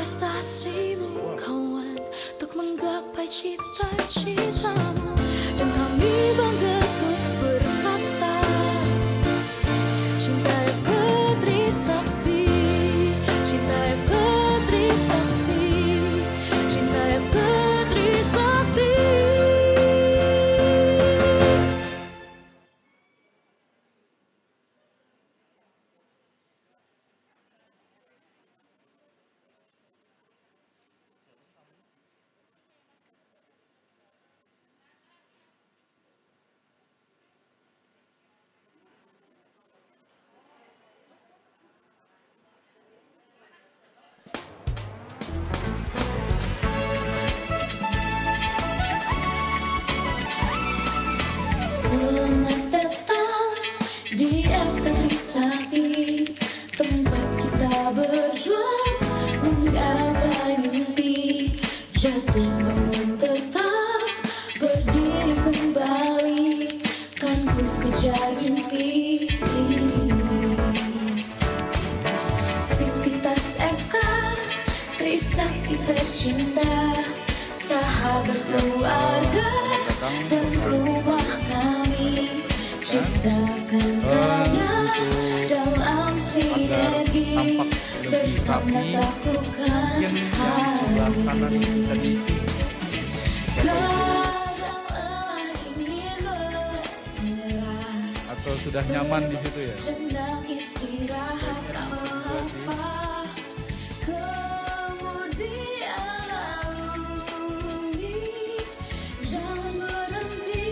prestasimu kawan, untuk menggapai cita-citamu. Dan kami bangga untuk berkata, cinta FK Trisakti, cinta FK Trisakti, cinta FK Trisakti. Selamat datang di FK Trisakti, tempat kita berjuang menggapai mimpi, jatuh bangun tetap berdiri kembali, kan ku kejar mimpi. Sivitas FK Trisakti tercinta, sahabat keluarga dan rumah kami, ciptakan karya dalam sinergi, bersama taklukkan hari. Kadang ingin menyerah, Atau sudah nyaman di situ ya? jenak istirahat tak mengapa, kemudian lalui, jangan berhenti,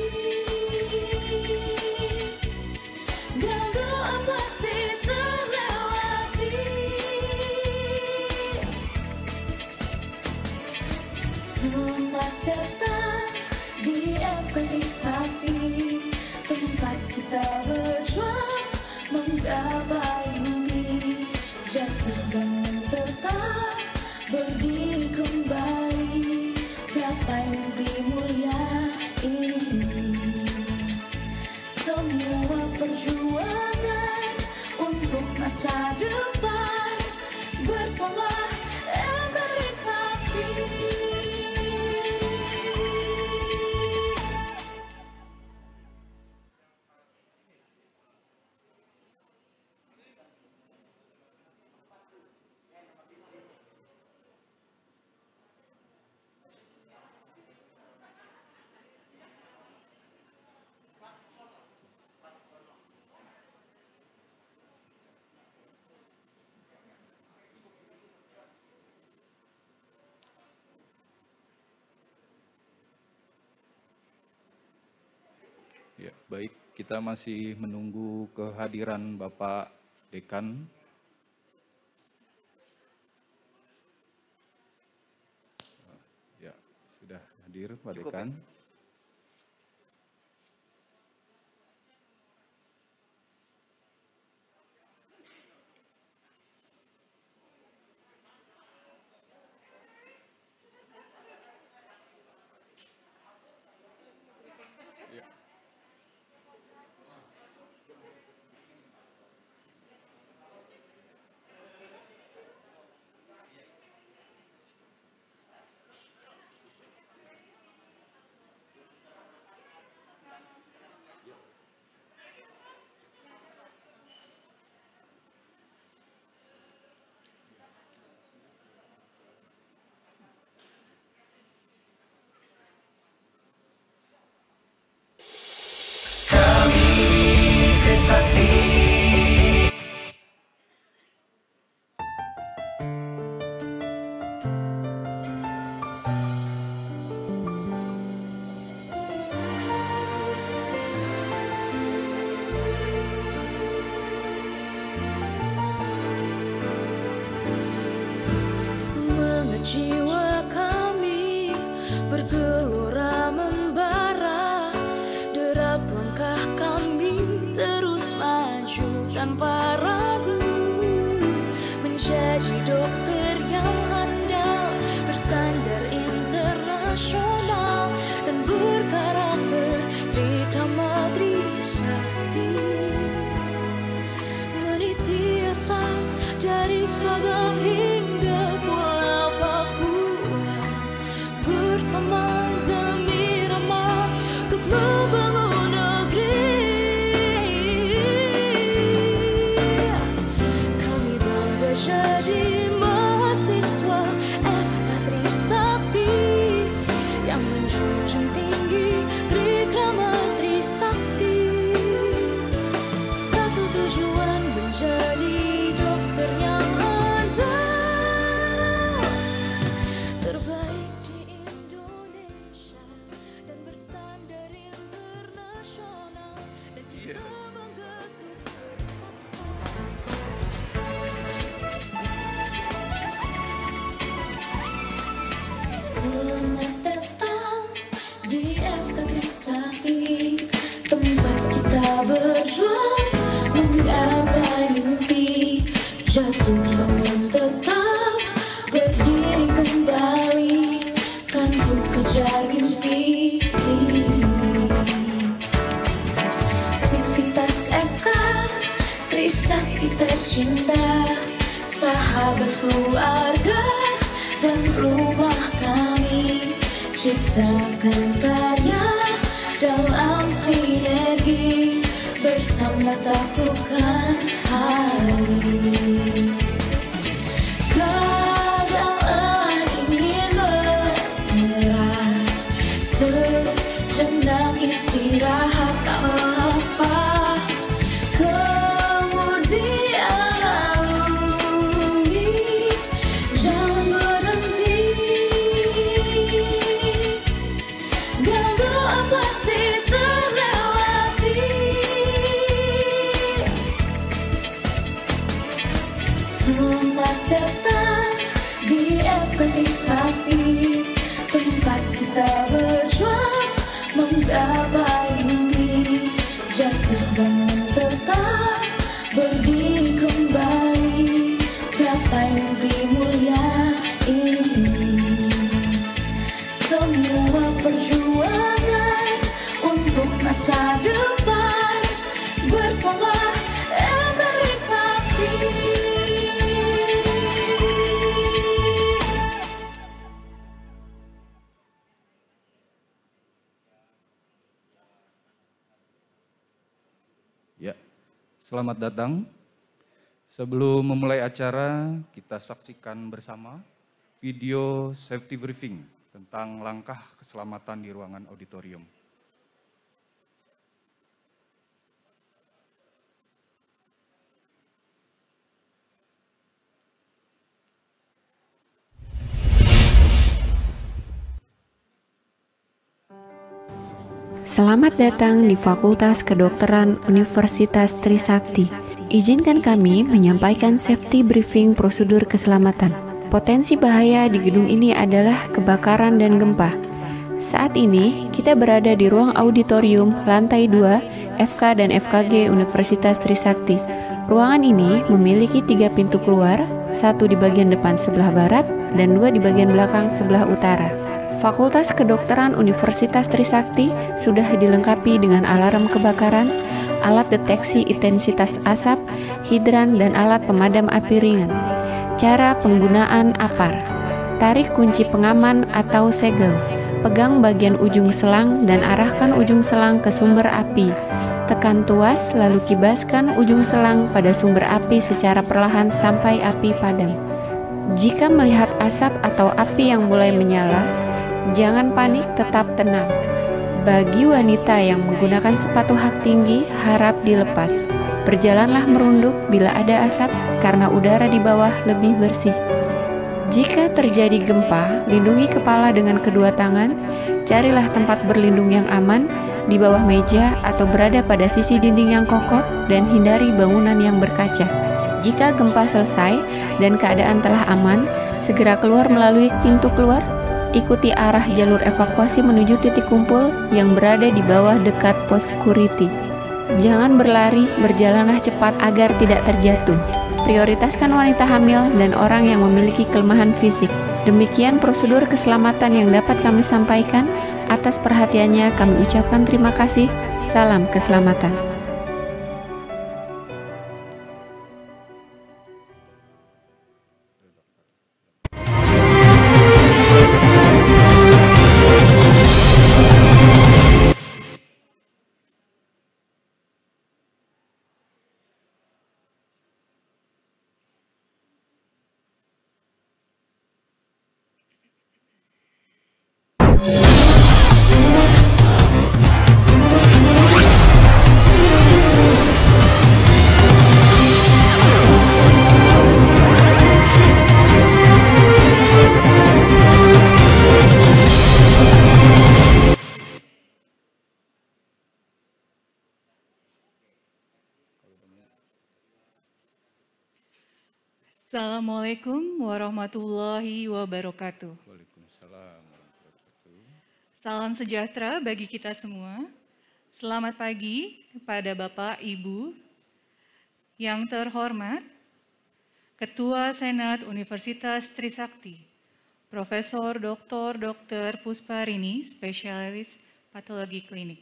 dan doa pasti terlewati. Selamat datang di FK Trisakti, tempat kita berjuang menggapai mimpi, jatuh bangun tetap berdiri kembali, gapai mimpi mulia ini. Semua perjuangan untuk masa depan bersama FK Trisakti. Ya, baik. Kita masih menunggu kehadiran Bapak Dekan. Ya, sudah hadir Pak Dekan. Jiwa kami bergelora membara, derap langkah kami terus maju tanpa ragu, menjadi dokter yang handal berstandar internasional dan berkarakter Trikrama Trisakti, meniti asa dari Sabang hingga Pulau Selamat datang di FK Trisakti, tempat kita berjuang menggapai mimpi. Jatuh bangun tetap berdiri kembali, kan ku kejar mimpi. Sivitas FK Trisakti tercinta, sahabat keluarga dan rumah kami. Ciptakan karya dalam sinergi, bersama taklukkan hari. Kegagalan ingin menyerah, sejenak istirahat tak apa. Kemudian lalui, jangan berhenti, dan doa pasti terlewati. Selamat datang di FK Trisakti, tempat kita berjuang menggapai mimpi. Jatuh bangun tetap berdiri kembali, gapai mimpi mulia ini. Semua perjuangan untuk masa depan, bersama FK Sakti. Ya, selamat datang. Sebelum memulai acara, kita saksikan bersama video safety briefing tentang langkah keselamatan di ruangan auditorium. Selamat datang di Fakultas Kedokteran Universitas Trisakti. Izinkan kami menyampaikan safety briefing prosedur keselamatan. Potensi bahaya di gedung ini adalah kebakaran dan gempa. Saat ini, kita berada di ruang auditorium lantai 2 FK dan FKG Universitas Trisakti. Ruangan ini memiliki 3 pintu keluar, 1 di bagian depan sebelah barat dan 2 di bagian belakang sebelah utara. Fakultas Kedokteran Universitas Trisakti sudah dilengkapi dengan alarm kebakaran, alat deteksi intensitas asap, hidran, dan alat pemadam api ringan. Cara penggunaan APAR: tarik kunci pengaman atau segel, pegang bagian ujung selang dan arahkan ujung selang ke sumber api. Tekan tuas lalu kibaskan ujung selang pada sumber api secara perlahan sampai api padam. Jika melihat asap atau api yang mulai menyala, jangan panik, tetap tenang. Bagi wanita yang menggunakan sepatu hak tinggi, harap dilepas. Berjalanlah merunduk bila ada asap karena udara di bawah lebih bersih. Jika terjadi gempa, lindungi kepala dengan kedua tangan. Carilah tempat berlindung yang aman di bawah meja atau berada pada sisi dinding yang kokoh dan hindari bangunan yang berkaca. Jika gempa selesai dan keadaan telah aman, segera keluar melalui pintu keluar. Ikuti arah jalur evakuasi menuju titik kumpul yang berada di bawah dekat pos security. Jangan berlari, berjalanlah cepat agar tidak terjatuh. Prioritaskan wanita hamil dan orang yang memiliki kelemahan fisik. Demikian prosedur keselamatan yang dapat kami sampaikan. Atas perhatiannya kami ucapkan terima kasih. Salam keselamatan. Assalamualaikum warahmatullahi wabarakatuh. Waalaikumsalam. Salam sejahtera bagi kita semua. Selamat pagi kepada Bapak, Ibu, yang terhormat Ketua Senat Universitas Trisakti, Profesor Dr. Pusparini, spesialis patologi klinik.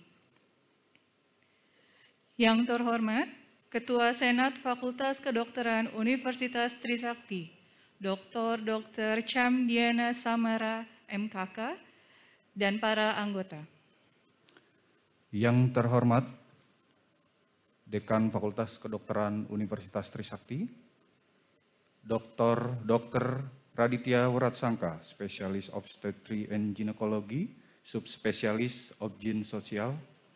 Yang terhormat Ketua Senat Fakultas Kedokteran Universitas Trisakti, Dr. Cham Diana Samara, MKK, dan para anggota. Yang terhormat Dekan Fakultas Kedokteran Universitas Trisakti, Dr. Raditya Wiratsangka, spesialis obstetri and ginekologi, subspesialis obgyn sosial.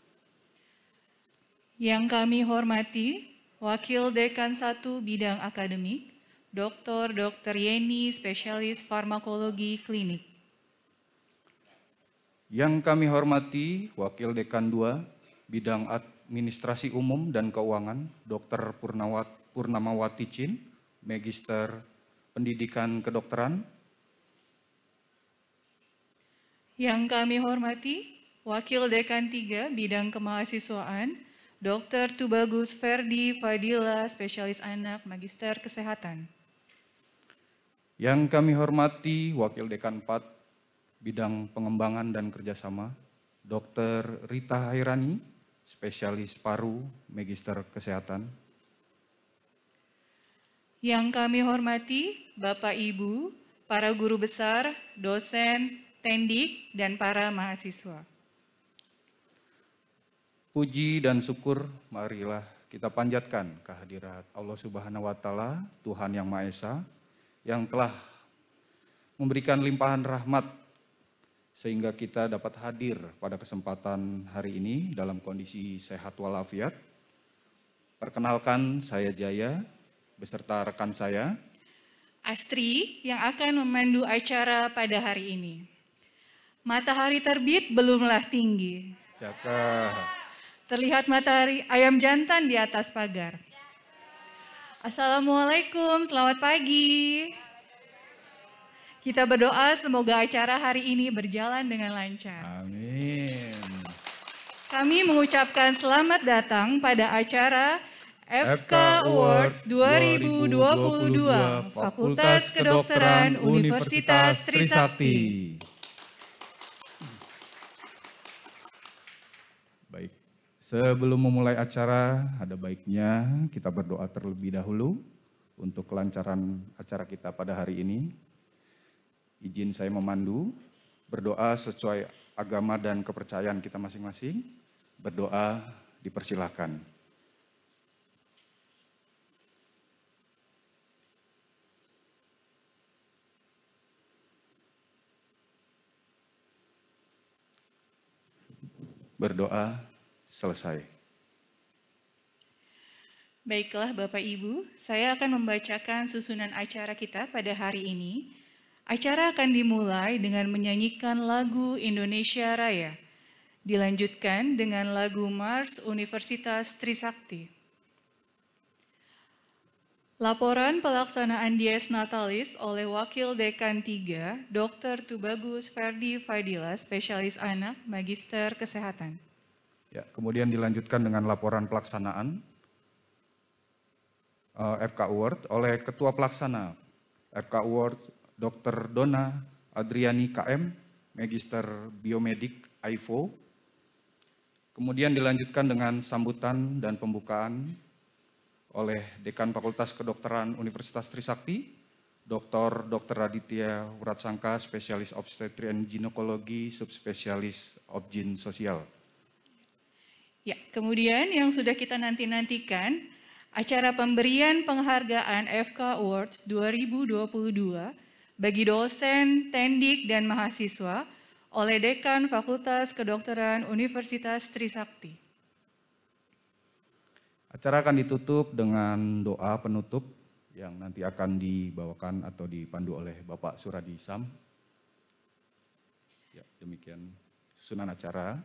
Yang kami hormati Wakil Dekan 1 Bidang Akademik, Dr. Yeni, spesialis farmakologi klinik. Yang kami hormati Wakil Dekan 2 Bidang Administrasi Umum dan Keuangan, Dr. Purnamawati Chin, Magister Pendidikan Kedokteran. Yang kami hormati Wakil Dekan 3 Bidang Kemahasiswaan, Dr. Tubagus Ferdi Fadila, spesialis anak, Magister Kesehatan. Yang kami hormati Wakil Dekan 4 Bidang Pengembangan dan Kerjasama, Dr. Rita Hairani, spesialis paru, Magister Kesehatan. Yang kami hormati Bapak Ibu, para guru besar, dosen, tendik, dan para mahasiswa. Puji dan syukur marilah kita panjatkan kehadirat Allah Subhanahu wa Ta'ala, Tuhan Yang Maha Esa, yang telah memberikan limpahan rahmat sehingga kita dapat hadir pada kesempatan hari ini dalam kondisi sehat walafiat. Perkenalkan, saya Jaya beserta rekan saya Astri yang akan memandu acara pada hari ini. Matahari terbit belumlah tinggi. Cakep. Terlihat matahari ayam jantan di atas pagar. Assalamualaikum, selamat pagi. Kita berdoa semoga acara hari ini berjalan dengan lancar. Amin. Kami mengucapkan selamat datang pada acara FK Awards 2022 Fakultas Kedokteran Universitas Trisakti. Baik, sebelum memulai acara, ada baiknya kita berdoa terlebih dahulu untuk kelancaran acara kita pada hari ini. Izin saya memandu, berdoa sesuai agama dan kepercayaan kita masing-masing. Berdoa dipersilahkan. Berdoa selesai. Baiklah Bapak Ibu, saya akan membacakan susunan acara kita pada hari ini. Acara akan dimulai dengan menyanyikan lagu Indonesia Raya, dilanjutkan dengan lagu Mars Universitas Trisakti. Laporan pelaksanaan Dies Natalis oleh Wakil Dekan 3, Dr. Tubagus Ferdi Fadila, spesialis anak, Magister Kesehatan. Ya, kemudian dilanjutkan dengan laporan pelaksanaan FK Award oleh Ketua Pelaksana FK Award Dr. Dona Adriani KM, Magister Biomedik AIFO. Kemudian dilanjutkan dengan sambutan dan pembukaan oleh Dekan Fakultas Kedokteran Universitas Trisakti, Dr. Raditya Wiratsangka, spesialis obstetri and ginekologi, subspesialis obgyn sosial. Ya, kemudian yang sudah kita nanti-nantikan, acara pemberian penghargaan FK Awards 2022 bagi dosen, tendik, dan mahasiswa oleh Dekan Fakultas Kedokteran Universitas Trisakti. Acara akan ditutup dengan doa penutup yang nanti akan dibawakan atau dipandu oleh Bapak Suradi Sam. Ya, demikian susunan acara.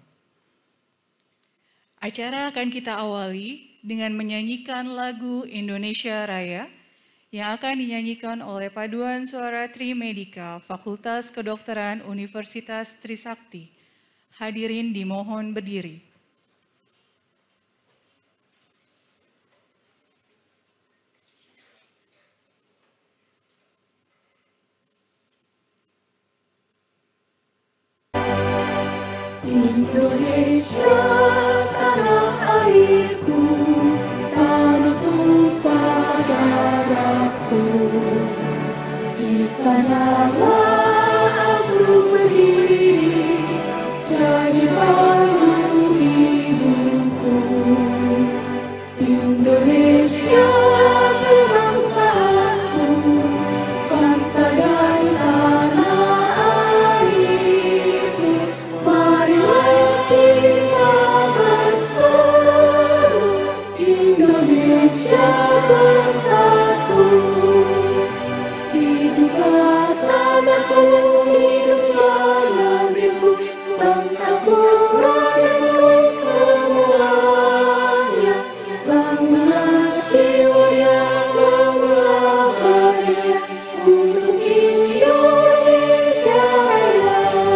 Acara akan kita awali dengan menyanyikan lagu Indonesia Raya yang akan dinyanyikan oleh Paduan Suara Trimedika Fakultas Kedokteran Universitas Trisakti. Hadirin dimohon berdiri. Indonesia, tanah airku, tanah tumpah darahku. Di sanalah aku berdiri, jadi baru hidupku. Indonesia, kebangsaanku, bangsa dan tanah airku. Marilah kita bersatu, Indonesia bersatu. Hiduplah tanahku, hiduplah negeriku, bangsaku, rakyatku semuanya. Bangunlah jiwanya, bangunlah hatinya, untuk Indonesia Raya.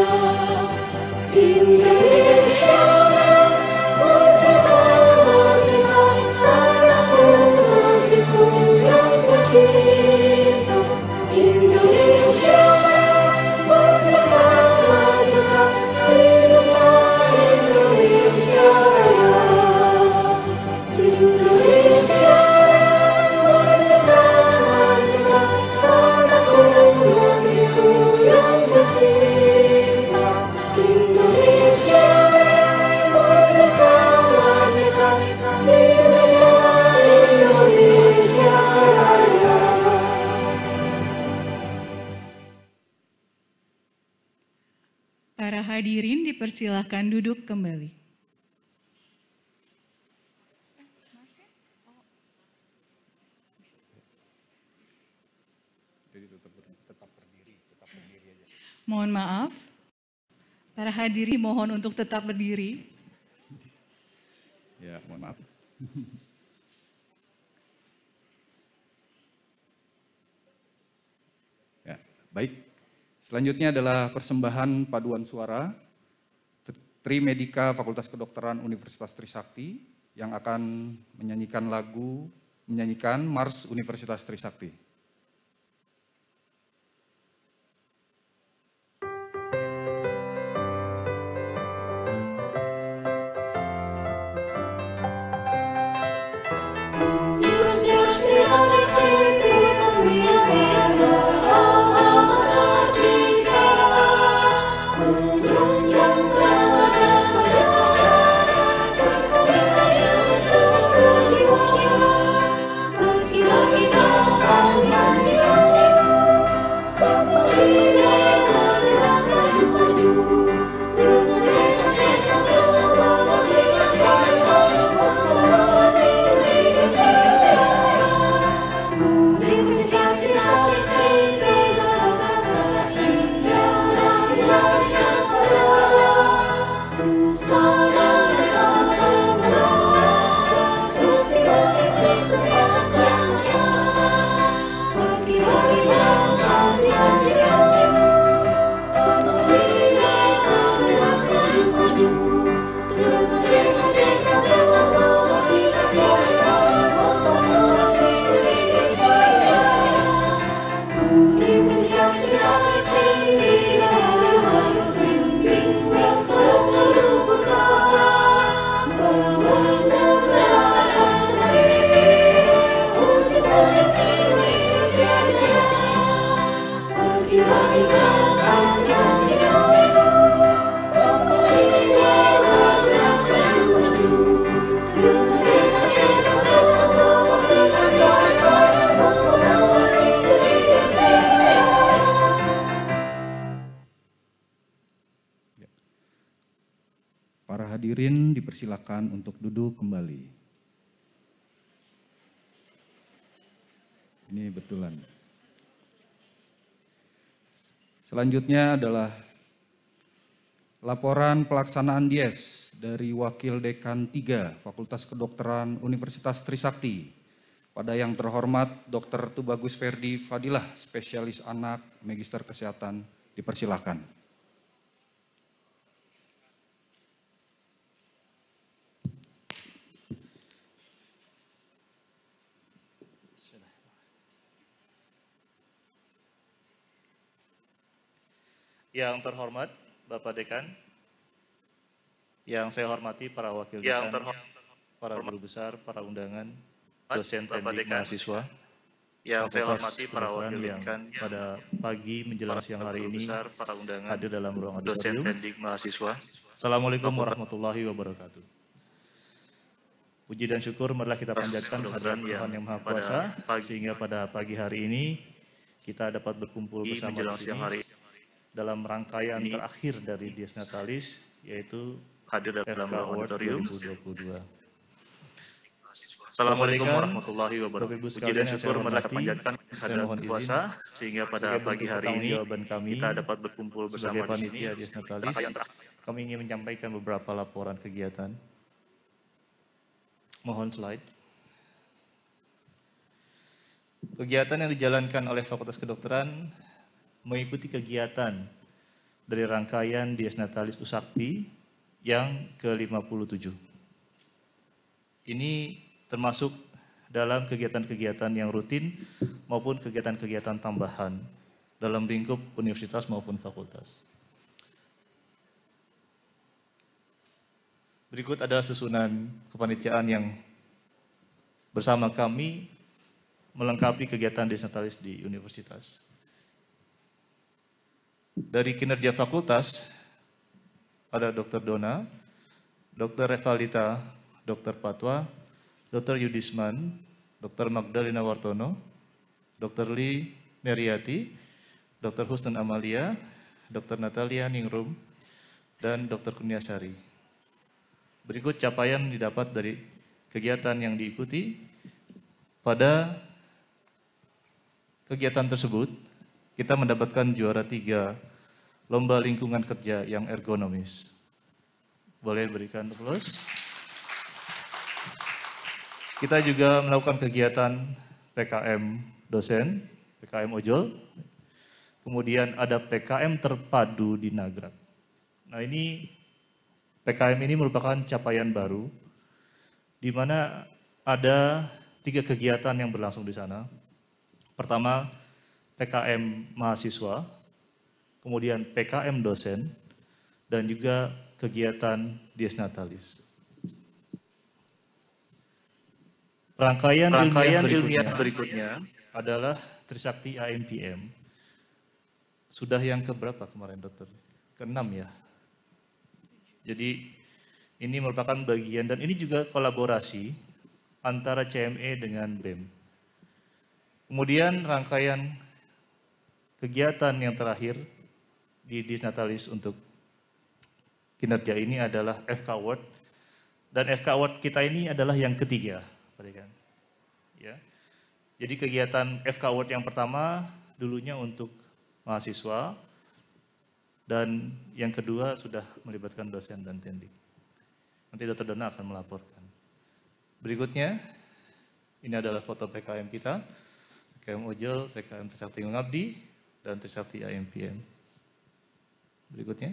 Indonesia, merdeka, merdeka, tanahku, negeriku yang tercinta. Indonesia, merdeka, merdeka, hiduplah Indonesia Raya. Indonesia, merdeka, merdeka, tanahku, negeriku yang tercinta. Indonesia, merdeka, merdeka, hiduplah Indonesia Raya. Para hadirin dipersilahkan duduk kembali. Mohon maaf, para hadirin mohon untuk tetap berdiri. Ya, mohon maaf. Ya, baik. Selanjutnya adalah persembahan paduan suara Trimedika Fakultas Kedokteran Universitas Trisakti yang akan menyanyikan Mars Universitas Trisakti. Para hadirin dipersilakan untuk duduk kembali. Ini betulan. Selanjutnya adalah laporan pelaksanaan Dies dari Wakil Dekan 3 Fakultas Kedokteran Universitas Trisakti pada yang terhormat Dr. Tubagus Ferdi Fadilah, spesialis anak, Magister Kesehatan, dipersilakan. Yang terhormat Bapak Dekan, yang saya hormati para wakil dekan, para guru besar, para undangan, dosen teknik mahasiswa, yang saya hormati para wakil dekan pada pagi menjelang siang hari ini hadir dalam ruang auditorium. Assalamualaikum warahmatullahi wabarakatuh. Puji dan syukur marilah kita panjatkan kehadirat Tuhan Yang Maha Kuasa sehingga pada pagi hari ini kita dapat berkumpul bersama di sini dalam rangkaian terakhir dari Dies Natalis, yaitu hadir dalam auditorium 2022. Assalamualaikum warahmatullahi wabarakatuh. Puji dan syukur marilah kita panjatkan kehadirat kuasa sehingga pada pagi hari ini kita dapat berkumpul bersama di sini. Dies Natalis, kami ingin menyampaikan beberapa laporan kegiatan. Mohon slide. Kegiatan yang dijalankan oleh Fakultas Kedokteran mengikuti kegiatan dari rangkaian Dies Natalis Usakti yang ke-57. Ini termasuk dalam kegiatan-kegiatan yang rutin maupun kegiatan-kegiatan tambahan dalam lingkup universitas maupun fakultas. Berikut adalah susunan kepanitiaan yang bersama kami melengkapi kegiatan Dies Natalis di universitas. Dari kinerja fakultas, ada Dr. Dona, Dr. Revalita, Dr. Patwa, Dr. Yudisman, Dr. Magdalena Wartono, Dr. Lee Meriati, Dr. Husnul Amalia, Dr. Natalia Ningrum, dan Dr. Kurniasari. Berikut capaian didapat dari kegiatan yang diikuti. Pada kegiatan tersebut, kita mendapatkan juara 3 lomba lingkungan kerja yang ergonomis. Boleh berikan aplaus. Kita juga melakukan kegiatan PKM dosen, PKM ojol, kemudian ada PKM terpadu di Nagrak. Nah ini PKM ini merupakan capaian baru, di mana ada 3 kegiatan yang berlangsung di sana. Pertama, PKM mahasiswa, kemudian PKM dosen, dan juga kegiatan Dies Natalis. Rangkaian ilmiah berikutnya adalah Trisakti AMPM. Sudah yang keberapa kemarin, dokter? Ke-6 ya. Jadi ini merupakan bagian, dan ini juga kolaborasi antara CME dengan BEM. Kemudian rangkaian kegiatan yang terakhir di Dies Natalis untuk kinerja ini adalah FK Award. Dan FK Award kita ini adalah yang ketiga. Ya. Jadi kegiatan FK Award yang pertama dulunya untuk mahasiswa, dan yang kedua sudah melibatkan dosen dan tendik. Nanti Dr. Dona akan melaporkan. Berikutnya, ini adalah foto PKM kita. PKM Ojol, PKM Trisakti Mengabdi, dan Trisakti AMPM. Berikutnya.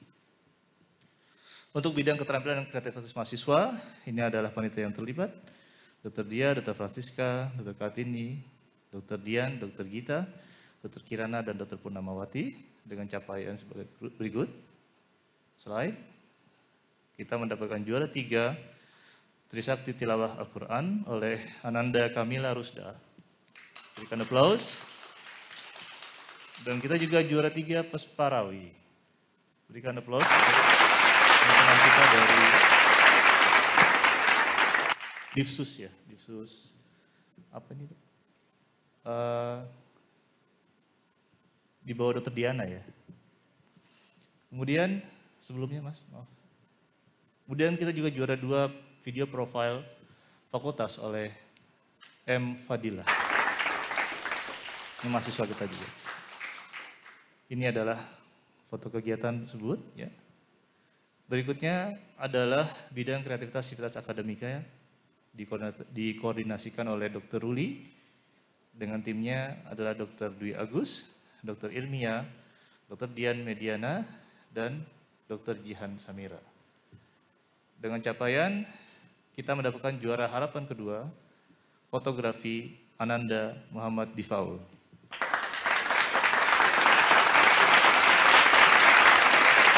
Untuk bidang keterampilan dan kreativitas mahasiswa, ini adalah panitia yang terlibat. Dr. Dia, Dr. Francisca, Dr. Kartini, Dr. Dian, Dr. Gita, Dr. Kirana, dan Dr. Purnamawati dengan capaian sebagai berikut. Slide. Kita mendapatkan juara 3 Trisakti Tilawah Al-Quran oleh Ananda Kamila Rusda. Berikan aplaus. Dan kita juga juara 3 Pesparawi. Berikan aplaus. Teman-teman kita dari Divsus ya, Divsus apa ini? Di bawah Dr. Diana ya. Kemudian sebelumnya Mas, maaf. Kemudian kita juga juara 2 video profile fakultas oleh M. Fadilah. Ini mahasiswa kita juga. Ini adalah foto kegiatan tersebut ya. Berikutnya adalah bidang kreativitas sivitas akademika ya. Dikoordinasikan oleh Dr. Ruli, dengan timnya adalah Dr. Dwi Agus, Dr. Ilmia, Dr. Dian Mediana, dan Dr. Jihan Samira. Dengan capaian, kita mendapatkan juara harapan kedua, fotografi Ananda Muhammad Difaul.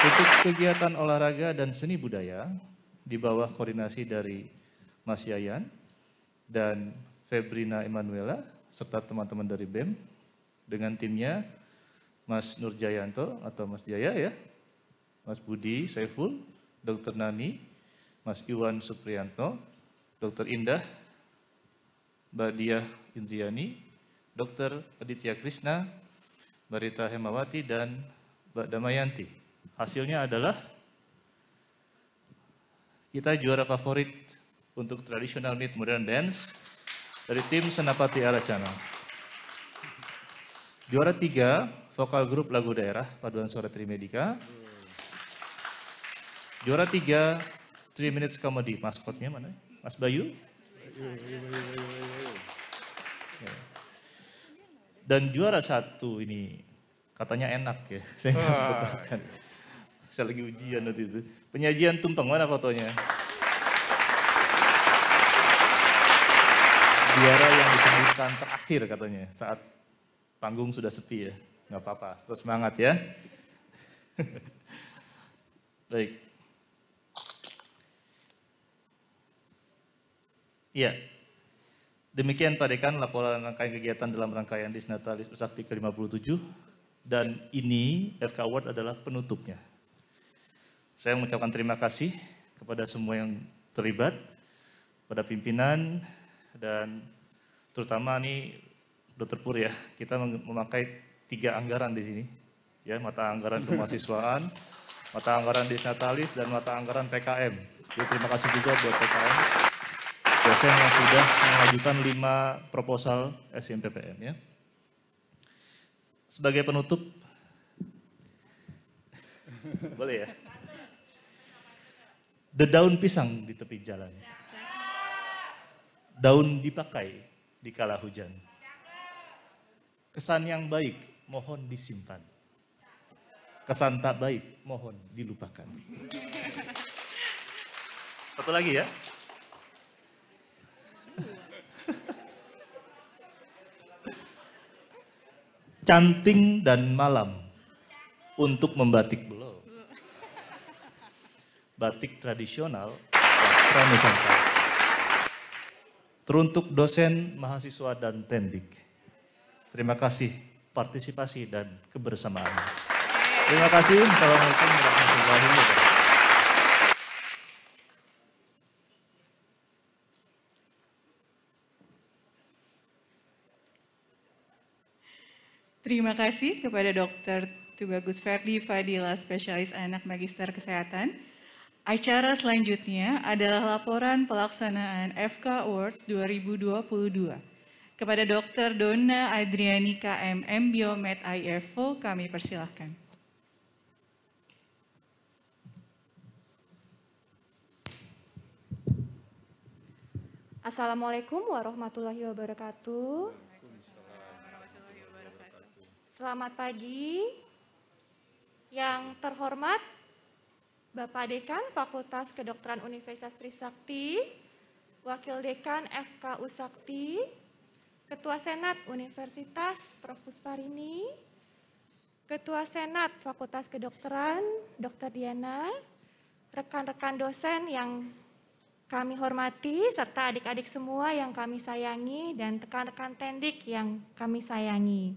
Untuk kegiatan olahraga dan seni budaya di bawah koordinasi dari Mas Yayan dan Febrina Emanuela serta teman-teman dari BEM dengan timnya Mas Nurjayanto atau Mas Jaya ya, Mas Budi Saiful, Dr. Nani, Mas Iwan Supriyanto, Dr. Indah, Mbak Diah Indriani, Dr. Aditya Krishna, Mbak Rita Hemawati, dan Mbak Damayanti. Hasilnya adalah kita juara favorit untuk traditional meet modern dance dari tim Senapati Aracana. Juara 3, vokal grup lagu daerah paduan suara Trimedika. Juara 3, 3 Minutes Comedy, maskotnya mana? Mas Bayu? Dan juara 1 ini katanya enak ya, saya nggak sebutkan. Saya lagi ujian waktu itu. Penyajian tumpeng, mana fotonya? Juara yang disebutkan terakhir katanya, saat panggung sudah sepi ya. Nggak apa-apa, terus semangat ya. Baik. Iya. Demikian Pak Dekan laporan rangkaian kegiatan dalam rangkaian Disnatalis Sakti ke-57. Dan ini FK Award adalah penutupnya. Saya mengucapkan terima kasih kepada semua yang terlibat, pada pimpinan, dan terutama nih Dr. Pur ya, kita memakai 3 anggaran di sini. Ya, mata anggaran kemahasiswaan, mata anggaran Disnatalis, dan mata anggaran PKM. Jadi terima kasih juga buat PKM, dosen yang sudah mengajukan 5 proposal SNMPTN ya. Sebagai penutup, boleh ya? Daun pisang di tepi jalan. Daun dipakai di kala hujan. Kesan yang baik mohon disimpan. Kesan tak baik mohon dilupakan. Satu lagi ya. Canting dan malam untuk membatik belum. Batik tradisional Wastra Nusantara. Teruntuk dosen, mahasiswa, dan tendik. Terima kasih partisipasi dan kebersamaan. Terima kasih. Assalamualaikum warahmatullahi wabarakatuh. Terima kasih kepada Dr. Tubagus Ferdi Fadila, spesialis anak Magister Kesehatan. Acara selanjutnya adalah laporan pelaksanaan FK Awards 2022. Kepada Dr. Donna Adriani KM Biomed IFO, kami persilahkan. Assalamualaikum warahmatullahi wabarakatuh. Selamat pagi. Yang terhormat Bapak Dekan Fakultas Kedokteran Universitas Trisakti, Wakil Dekan FKU Sakti, Ketua Senat Universitas Prof. Pusparini, Ketua Senat Fakultas Kedokteran Dr. Diana, rekan-rekan dosen yang kami hormati, serta adik-adik semua yang kami sayangi, dan rekan-rekan tendik yang kami sayangi.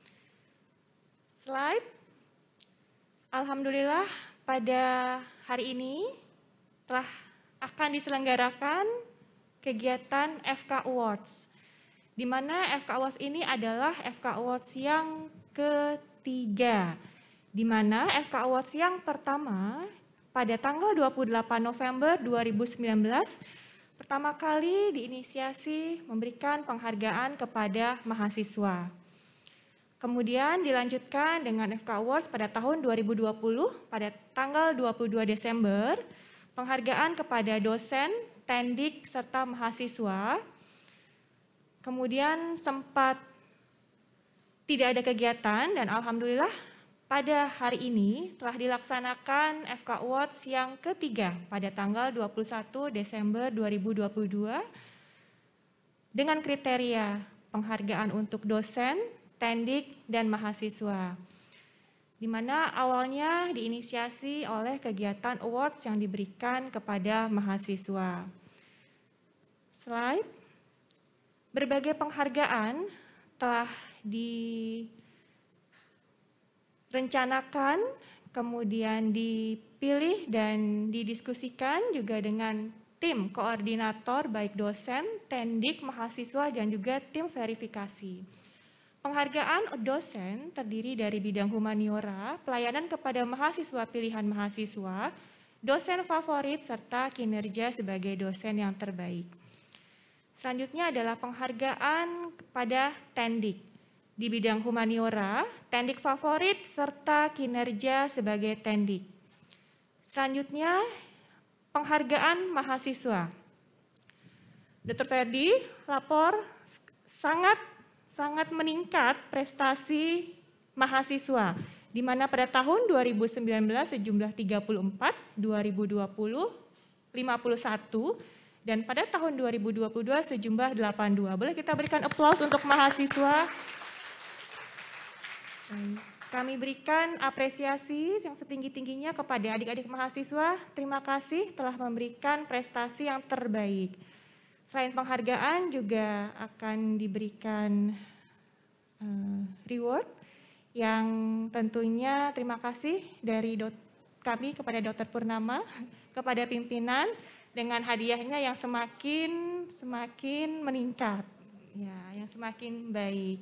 Slide. Alhamdulillah pada hari ini telah akan diselenggarakan kegiatan FK Awards, di mana FK Awards ini adalah FK Awards yang ketiga, di mana FK Awards yang pertama pada tanggal 28 November 2019 pertama kali diinisiasi memberikan penghargaan kepada mahasiswa. Kemudian dilanjutkan dengan FK Awards pada tahun 2020 pada tanggal 22 Desember, penghargaan kepada dosen, tendik, serta mahasiswa. Kemudian sempat tidak ada kegiatan dan alhamdulillah pada hari ini telah dilaksanakan FK Awards yang ketiga pada tanggal 21 Desember 2022 dengan kriteria penghargaan untuk dosen, tendik, dan mahasiswa. di mana awalnya diinisiasi oleh kegiatan awards yang diberikan kepada mahasiswa. Slide. Berbagai penghargaan telah direncanakan, kemudian dipilih dan didiskusikan juga dengan tim koordinator baik dosen, tendik, mahasiswa, dan juga tim verifikasi. Penghargaan dosen terdiri dari bidang humaniora, pelayanan kepada mahasiswa pilihan mahasiswa, dosen favorit, serta kinerja sebagai dosen yang terbaik. Selanjutnya adalah penghargaan kepada tendik. Di bidang humaniora, tendik favorit, serta kinerja sebagai tendik. Selanjutnya, penghargaan mahasiswa. Dr. Ferdi, lapor sangat meningkat prestasi mahasiswa, di mana pada tahun 2019 sejumlah 34, 2020 51, dan pada tahun 2022 sejumlah 82. Boleh kita berikan aplaus untuk mahasiswa? Kami berikan apresiasi yang setinggi-tingginya kepada adik-adik mahasiswa. Terima kasih telah memberikan prestasi yang terbaik. Selain penghargaan juga akan diberikan reward yang tentunya terima kasih dari kami kepada Dr. Purnama, kepada pimpinan dengan hadiahnya yang semakin meningkat, ya, yang semakin baik.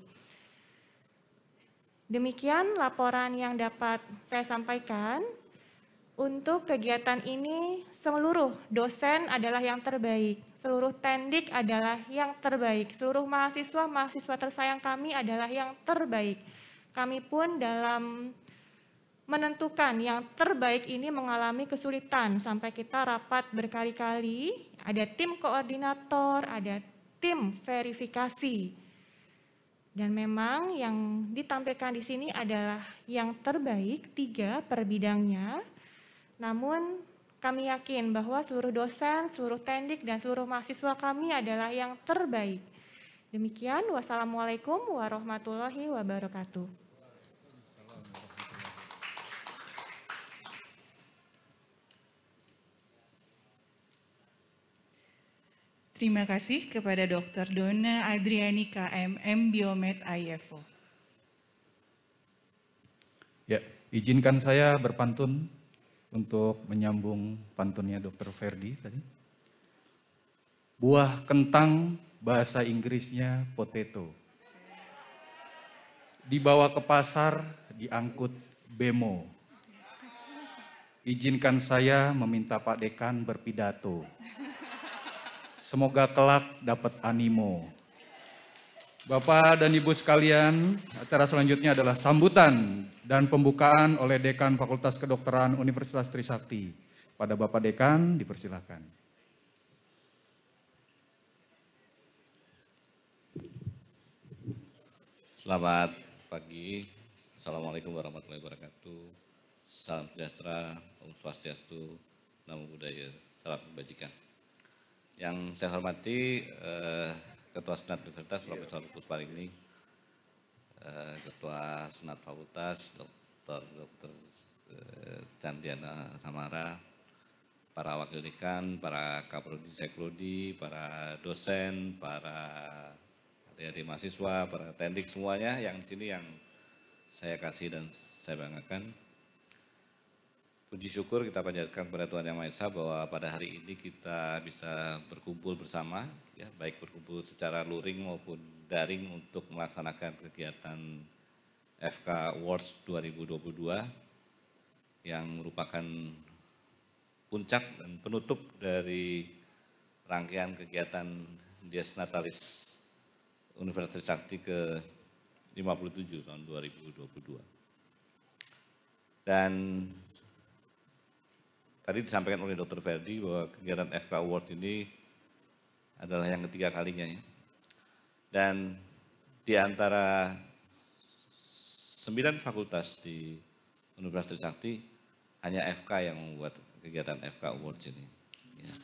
Demikian laporan yang dapat saya sampaikan. Untuk kegiatan ini seluruh dosen adalah yang terbaik, seluruh tendik adalah yang terbaik, seluruh mahasiswa tersayang kami adalah yang terbaik. Kami pun dalam menentukan yang terbaik ini mengalami kesulitan sampai kita rapat berkali-kali, ada tim koordinator, ada tim verifikasi. Dan memang yang ditampilkan di sini adalah yang terbaik 3 per bidangnya. Namun kami yakin bahwa seluruh dosen, seluruh tendik, dan seluruh mahasiswa kami adalah yang terbaik. Demikian, wassalamualaikum warahmatullahi wabarakatuh. Terima kasih kepada Dr. Donna Adriani KMM Biomed IFO. Ya, izinkan saya berpantun untuk menyambung pantunnya Dr. Ferdi tadi. Buah kentang bahasa Inggrisnya potato. Dibawa ke pasar, diangkut bemo. Izinkan saya meminta Pak Dekan berpidato. Semoga kelak dapat animo. Bapak dan Ibu sekalian, acara selanjutnya adalah sambutan dan pembukaan oleh Dekan Fakultas Kedokteran Universitas Trisakti. Pada Bapak Dekan, dipersilakan. Selamat pagi, Assalamualaikum warahmatullahi wabarakatuh. Salam sejahtera, Om Swastiastu, Namo Buddhaya, salam kebajikan. Yang saya hormati Ketua Senat Universitas Profesor Pusparini, Ketua Senat Fakultas Dr. Candiana Samara, para wakil dekan, para kaprodi, sekrodi, para dosen, para adik-adik mahasiswa, para tendik semuanya yang di sini yang saya kasih dan saya banggakan. Puji syukur kita panjatkan kepada Tuhan Yang Maha Esa bahwa pada hari ini kita bisa berkumpul bersama, ya, baik berkumpul secara luring maupun daring untuk melaksanakan kegiatan FK Awards 2022 yang merupakan puncak dan penutup dari rangkaian kegiatan Dies Natalis Universitas Trisakti ke-57 tahun 2022. Dan tadi disampaikan oleh Dr. Ferdi bahwa kegiatan FK Awards ini adalah yang ketiga kalinya, ya. Dan di antara 9 fakultas di Universitas Trisakti hanya FK yang membuat kegiatan FK Awards ini. Ya.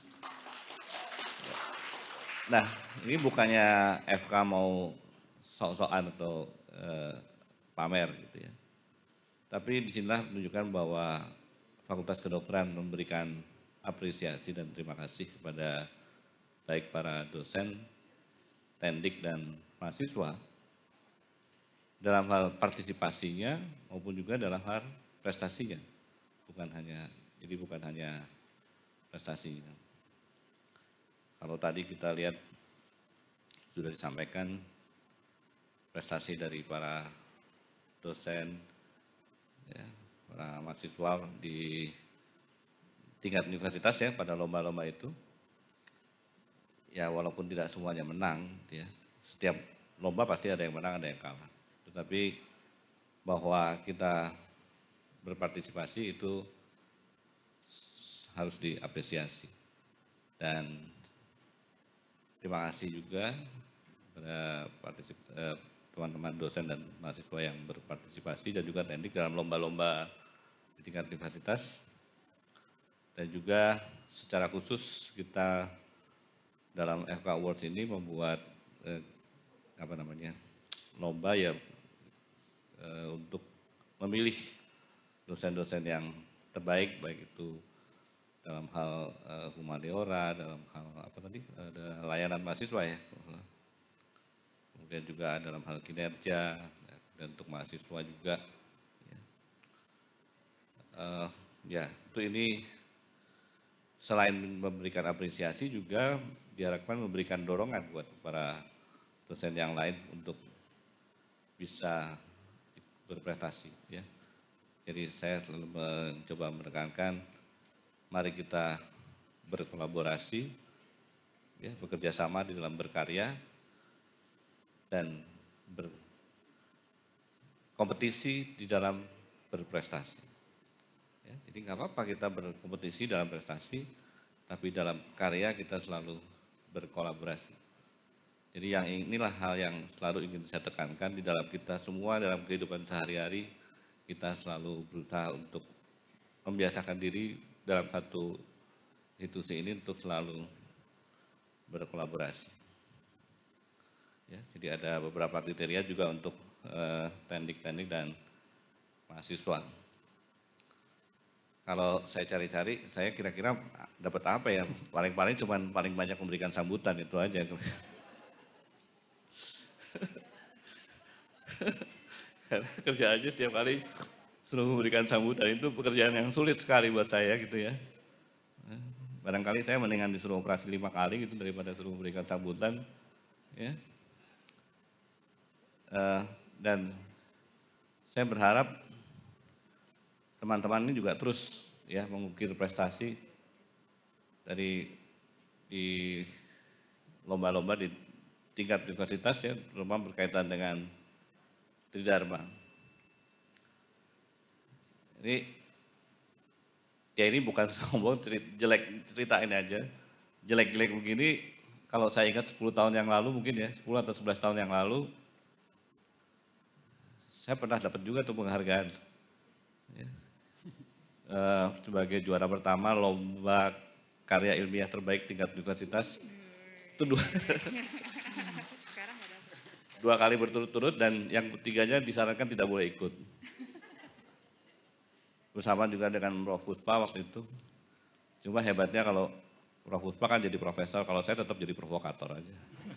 Nah, ini bukannya FK mau sok-sokan atau pamer gitu ya. Tapi disinilah menunjukkan bahwa Fakultas Kedokteran memberikan apresiasi dan terima kasih kepada baik para dosen, tendik dan mahasiswa dalam hal partisipasinya maupun juga dalam hal prestasinya. Bukan hanya prestasinya. Kalau tadi kita lihat sudah disampaikan prestasi dari para dosen, ya, para mahasiswa di tingkat universitas ya pada lomba-lomba itu. Ya walaupun tidak semuanya menang, ya, setiap lomba pasti ada yang menang, ada yang kalah. Tetapi bahwa kita berpartisipasi itu harus diapresiasi. Dan terima kasih juga pada teman-teman dosen dan mahasiswa yang berpartisipasi dan juga tendik dalam lomba-lomba di tingkat universitas. Dan juga secara khusus kita dalam FK Awards ini membuat lomba ya untuk memilih dosen-dosen yang terbaik, baik itu dalam hal humaniora, dalam hal ada layanan mahasiswa ya, kemudian juga dalam hal kinerja dan untuk mahasiswa juga. Ya, itu ini selain memberikan apresiasi juga diharapkan memberikan dorongan buat para dosen yang lain untuk bisa berprestasi ya. Jadi saya selalu mencoba menekankan mari kita berkolaborasi ya, bekerja sama di dalam berkarya dan berkompetisi di dalam berprestasi. Ya, jadi nggak apa-apa kita berkompetisi dalam prestasi, tapi dalam karya kita selalu berkolaborasi. Jadi yang inilah hal yang selalu ingin saya tekankan di dalam kita semua dalam kehidupan sehari-hari, kita selalu berusaha untuk membiasakan diri dalam satu institusi ini untuk selalu berkolaborasi. Ya, jadi ada beberapa kriteria juga untuk tendik-tendik dan mahasiswa. Kalau saya cari-cari, saya kira-kira dapat apa ya? Paling-paling cuman paling banyak memberikan sambutan itu aja. Karena kerjaannya setiap kali suruh memberikan sambutan itu pekerjaan yang sulit sekali buat saya gitu ya. Barangkali saya mendingan disuruh operasi 5 kali gitu daripada suruh memberikan sambutan. Ya. Dan saya berharap teman-teman ini juga terus ya mengukir prestasi dari di lomba-lomba di tingkat universitas ya, terutama berkaitan dengan Tridharma. Ini bukan sombong, ceritain aja. Jelek-jelek begini, kalau saya ingat 10 tahun yang lalu mungkin ya, 10 atau 11 tahun yang lalu, saya pernah dapat juga tuh penghargaan. Ya. Sebagai juara pertama lomba karya ilmiah terbaik tingkat universitas. Itu dua kali berturut-turut dan yang ketiganya disarankan tidak boleh ikut. Bersama juga dengan Prof. Puspa waktu itu. Cuma hebatnya kalau Prof. Puspa kan jadi profesor, kalau saya tetap jadi provokator aja.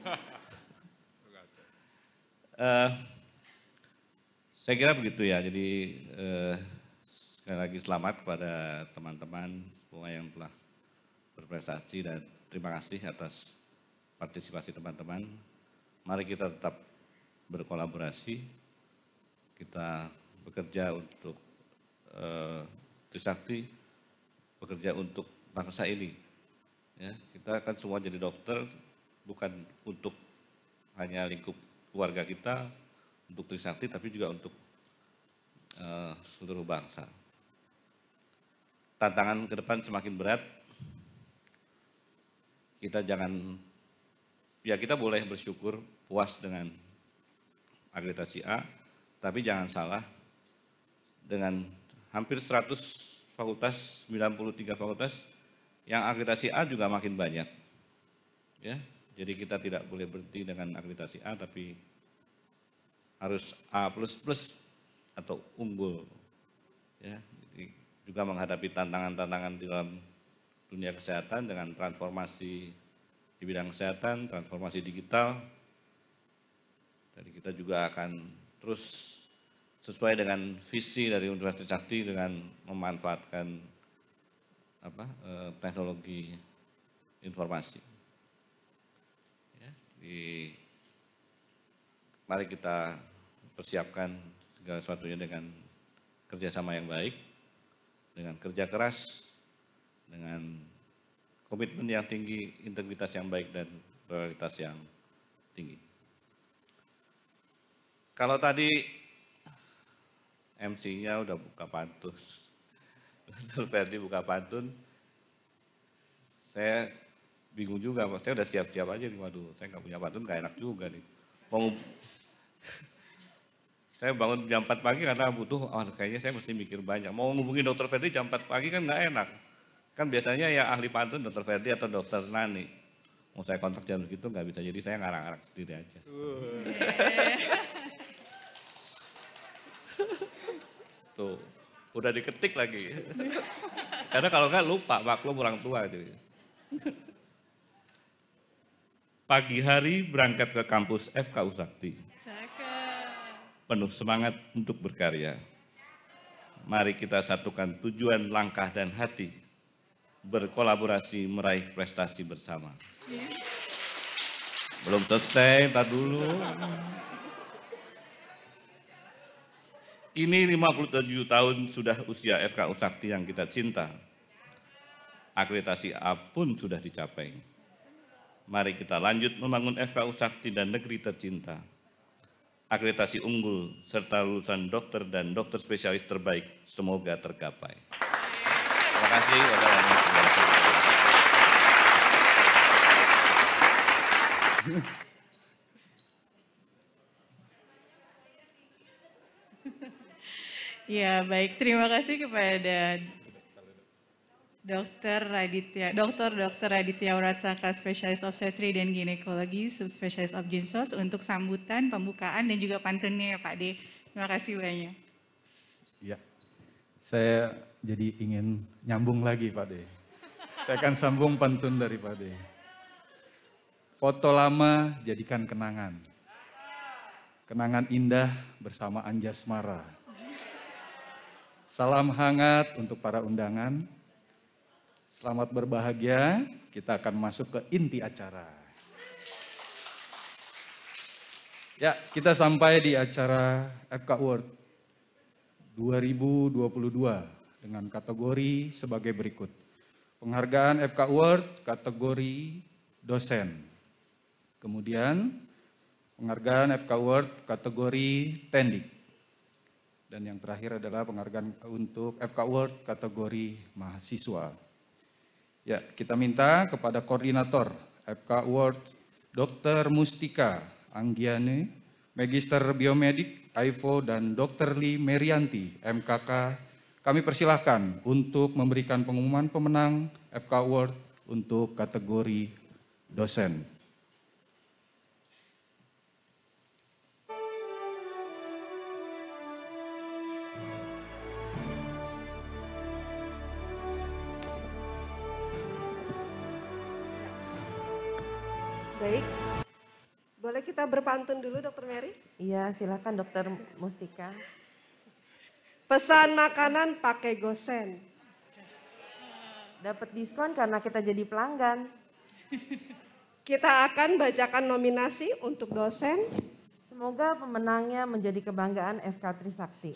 Saya kira begitu ya, jadi sekali lagi selamat kepada teman-teman semua yang telah berprestasi dan terima kasih atas partisipasi teman-teman. Mari kita tetap berkolaborasi, kita bekerja untuk Trisakti, bekerja untuk bangsa ini. Ya, kita kan semua jadi dokter, bukan untuk hanya lingkup keluarga kita, untuk Trisakti, tapi juga untuk seluruh bangsa. Tantangan ke depan semakin berat, kita jangan, ya kita boleh bersyukur, puas dengan akreditasi A, tapi jangan salah, dengan hampir 100 fakultas, 93 fakultas, yang akreditasi A juga makin banyak. Ya, jadi kita tidak boleh berhenti dengan akreditasi A, tapi harus A++ atau unggul juga menghadapi tantangan-tantangan di dalam dunia kesehatan dengan transformasi di bidang kesehatan, transformasi digital. Jadi kita juga akan terus sesuai dengan visi dari Universitas Trisakti dengan memanfaatkan teknologi informasi. Ya, mari kita persiapkan segala sesuatunya dengan kerjasama yang baik, dengan kerja keras, dengan komitmen yang tinggi, integritas yang baik, dan prioritas yang tinggi. Kalau tadi MC-nya udah buka pantun, Dr. Ferdi buka pantun, saya bingung juga, saya udah siap-siap aja nih, waduh saya nggak punya pantun, nggak enak juga nih. Saya bangun jam 4 pagi karena butuh, kayaknya saya mesti mikir banyak. Mau ngubungin Dr. Ferdi jam 4 pagi kan nggak enak. Kan biasanya yang ahli pantun Dr. Ferdi atau Dr. Nani. Mau saya kontak jam segitu nggak bisa, jadi saya ngarang-ngarang sendiri aja. Tuh, udah diketik lagi. Karena kalau nggak lupa, maklum orang tua. Gitu. Pagi hari berangkat ke kampus FKU Sakti. Penuh semangat untuk berkarya. Mari kita satukan tujuan, langkah, dan hati. Berkolaborasi meraih prestasi bersama. Belum selesai, entar dulu. Ini 57 tahun sudah usia FKU Sakti yang kita cinta. Akreditasi A pun sudah dicapai. Mari kita lanjut membangun FKU Sakti dan negeri tercinta. Akreditasi unggul serta lulusan dokter dan dokter spesialis terbaik semoga tergapai. Terima kasih. Ya baik, terima kasih kepada Dr. Raditya Wratsaka, Spesialis Obstetri dan Ginekologi, Subspesialis Obgynsos untuk sambutan, pembukaan, dan juga pantunnya ya Pak D. Terima kasih banyak. Ya, saya jadi ingin nyambung lagi Pak D. Saya akan sambung pantun dari Pak D. Foto lama jadikan kenangan. Kenangan indah bersama Anjasmara. Salam hangat untuk para undangan. Selamat berbahagia, kita akan masuk ke inti acara. Ya, kita sampai di acara FK Award 2022 dengan kategori sebagai berikut. Penghargaan FK Award kategori dosen. Kemudian penghargaan FK Award kategori tendik. Dan yang terakhir adalah penghargaan untuk FK Award kategori mahasiswa. Ya, kita minta kepada koordinator FK Award Dr. Mustika Anggiane, Magister Biomedik Aivo, dan Dr. Lee Merianti MKK. Kami persilahkan untuk memberikan pengumuman pemenang FK Award untuk kategori dosen. Baik, boleh kita berpantun dulu Dr. Mary? Iya, silakan Dr. Mustika. Pesan makanan pakai gosen. Dapat diskon karena kita jadi pelanggan. Kita akan bacakan nominasi untuk dosen. Semoga pemenangnya menjadi kebanggaan FK Trisakti.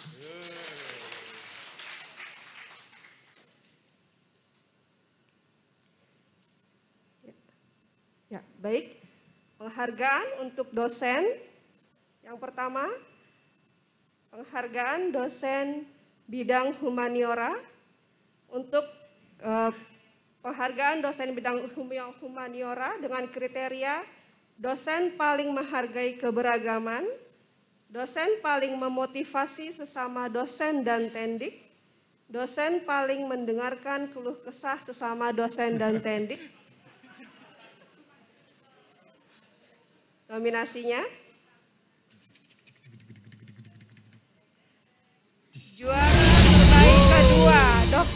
Ya, baik. Penghargaan untuk dosen. Yang pertama, penghargaan dosen bidang humaniora. Untuk penghargaan dosen bidang humaniora dengan kriteria dosen paling menghargai keberagaman, dosen paling memotivasi sesama dosen dan tendik, dosen paling mendengarkan keluh kesah sesama dosen dan tendik. Nominasinya, juara terbaik kedua, Dr.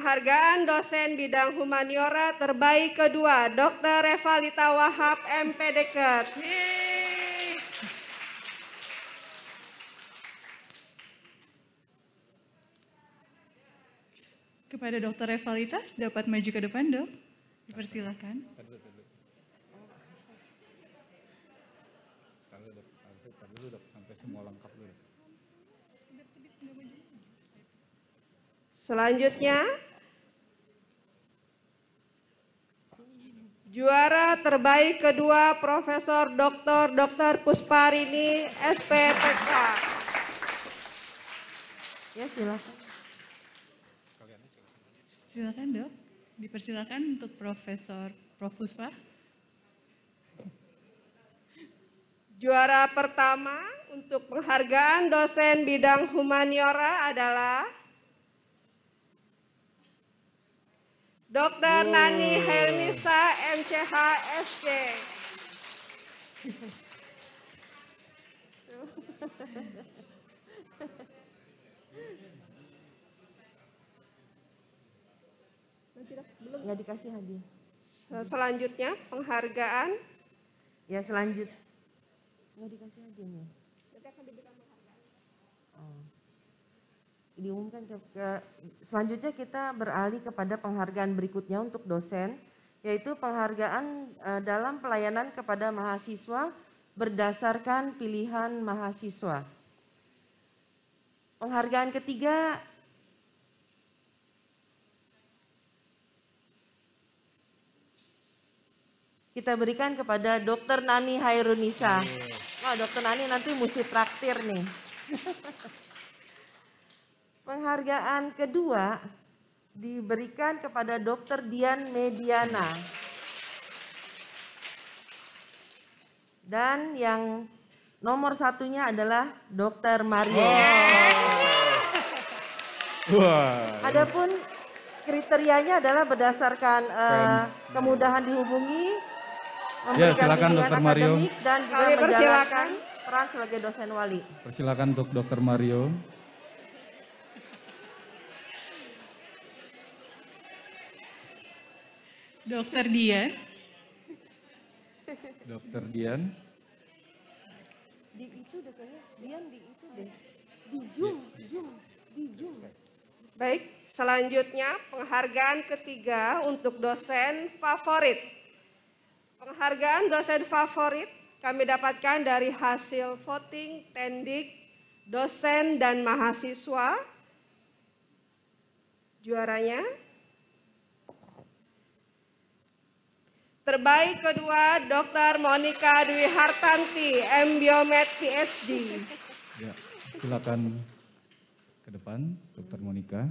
Penghargaan dosen bidang humaniora terbaik kedua, Dr. Revalita Wahab, MPDK. Kepada Dr. Revalita, dapat maju ke depan, Dok. Dipersilakan. Selanjutnya, juara terbaik kedua Profesor Dr. Pusparini, SPPK. Ya, silakan. Silakan, Dok. Dipersilakan untuk Prof. Puspa. Juara pertama untuk penghargaan dosen bidang humaniora adalah Dr. Nani Hairunisa, MCH, SC. Nggak dikasih hadiah. Selanjutnya penghargaan. Ya, selanjutnya. Nggak dikasih hadiahnya. Diumumkan selanjutnya kita beralih kepada penghargaan berikutnya untuk dosen, yaitu penghargaan dalam pelayanan kepada mahasiswa berdasarkan pilihan mahasiswa. Penghargaan ketiga kita berikan kepada Dr. Nani Hairunisa. Wah, Dr. Nani nanti mesti traktir nih. Penghargaan kedua diberikan kepada Dr. Dian Mediana. Dan yang nomor satunya adalah Dr. Mario. Wah. Adapun kriterianya adalah berdasarkan kemudahan dihubungi, Ya, silakan Dr. Mario. Dan juga menjalankan peran sebagai dosen wali. Persilakan untuk Dr. Mario. Dr. Dian. Dr. Dian. Di itu deh kayaknya, Dian di itu deh. Di Zoom. Baik, selanjutnya penghargaan ketiga untuk dosen favorit. Penghargaan dosen favorit kami dapatkan dari hasil voting tendik dosen dan mahasiswa. Juaranya terbaik kedua Dr. Monica Dwi Hartanti, M.Biomed PhD. Ya, silakan ke depan, Dr. Monica.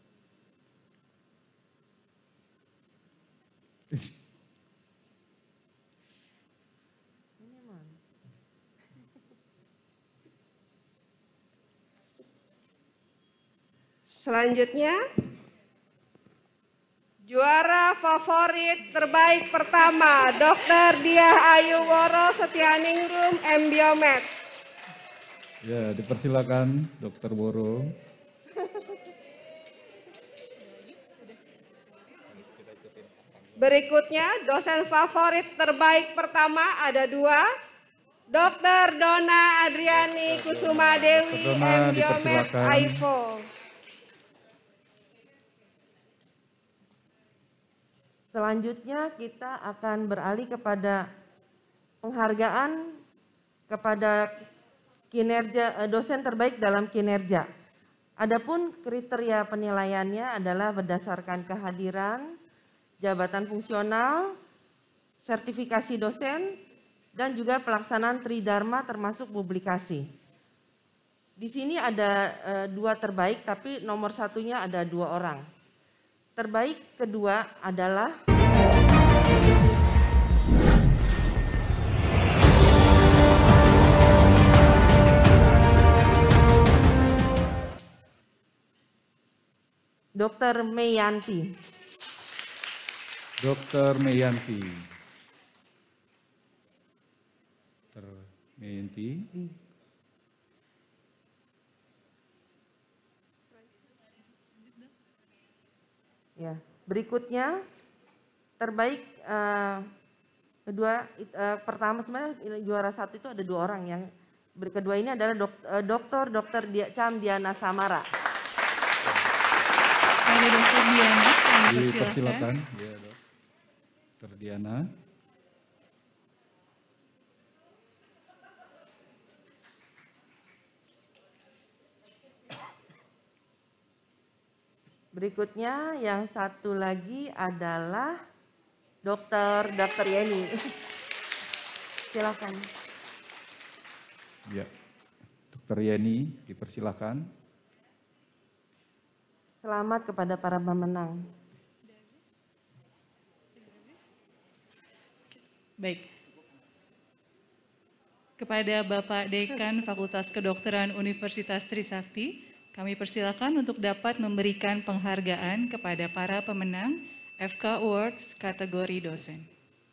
Selanjutnya, juara favorit terbaik pertama, Dr. Diah Ayu Woro Setianingrum, M.Biomed. Ya, dipersilakan Dr. Woro. Berikutnya, dosen favorit terbaik pertama ada dua, Dr. Dona Adriani Kusuma Dewi, M.Biomed, AIFO. Selanjutnya kita akan beralih kepada penghargaan kepada kinerja dosen terbaik dalam kinerja. Adapun kriteria penilaiannya adalah berdasarkan kehadiran, jabatan fungsional, sertifikasi dosen, dan juga pelaksanaan Tridharma termasuk publikasi. Di sini ada dua terbaik, tapi nomor satunya ada dua orang. Terbaik kedua adalah Dr. Meyanti. Dr. Meyanti. Dr. Meyanti. Ya, berikutnya terbaik pertama sebenarnya juara 1 itu ada 2 orang, yang kedua ini adalah Dr. Cham Diana Samara. Ada Dr. Diana, dipersilakan. Ya, Dr. Diana. Berikutnya yang satu lagi adalah Dr. Yeni. Silakan. Ya, Dr. Yeni dipersilakan. Selamat kepada para pemenang. Baik. Kepada Bapak Dekan Fakultas Kedokteran Universitas Trisakti, kami persilakan untuk dapat memberikan penghargaan kepada para pemenang FK Awards kategori dosen.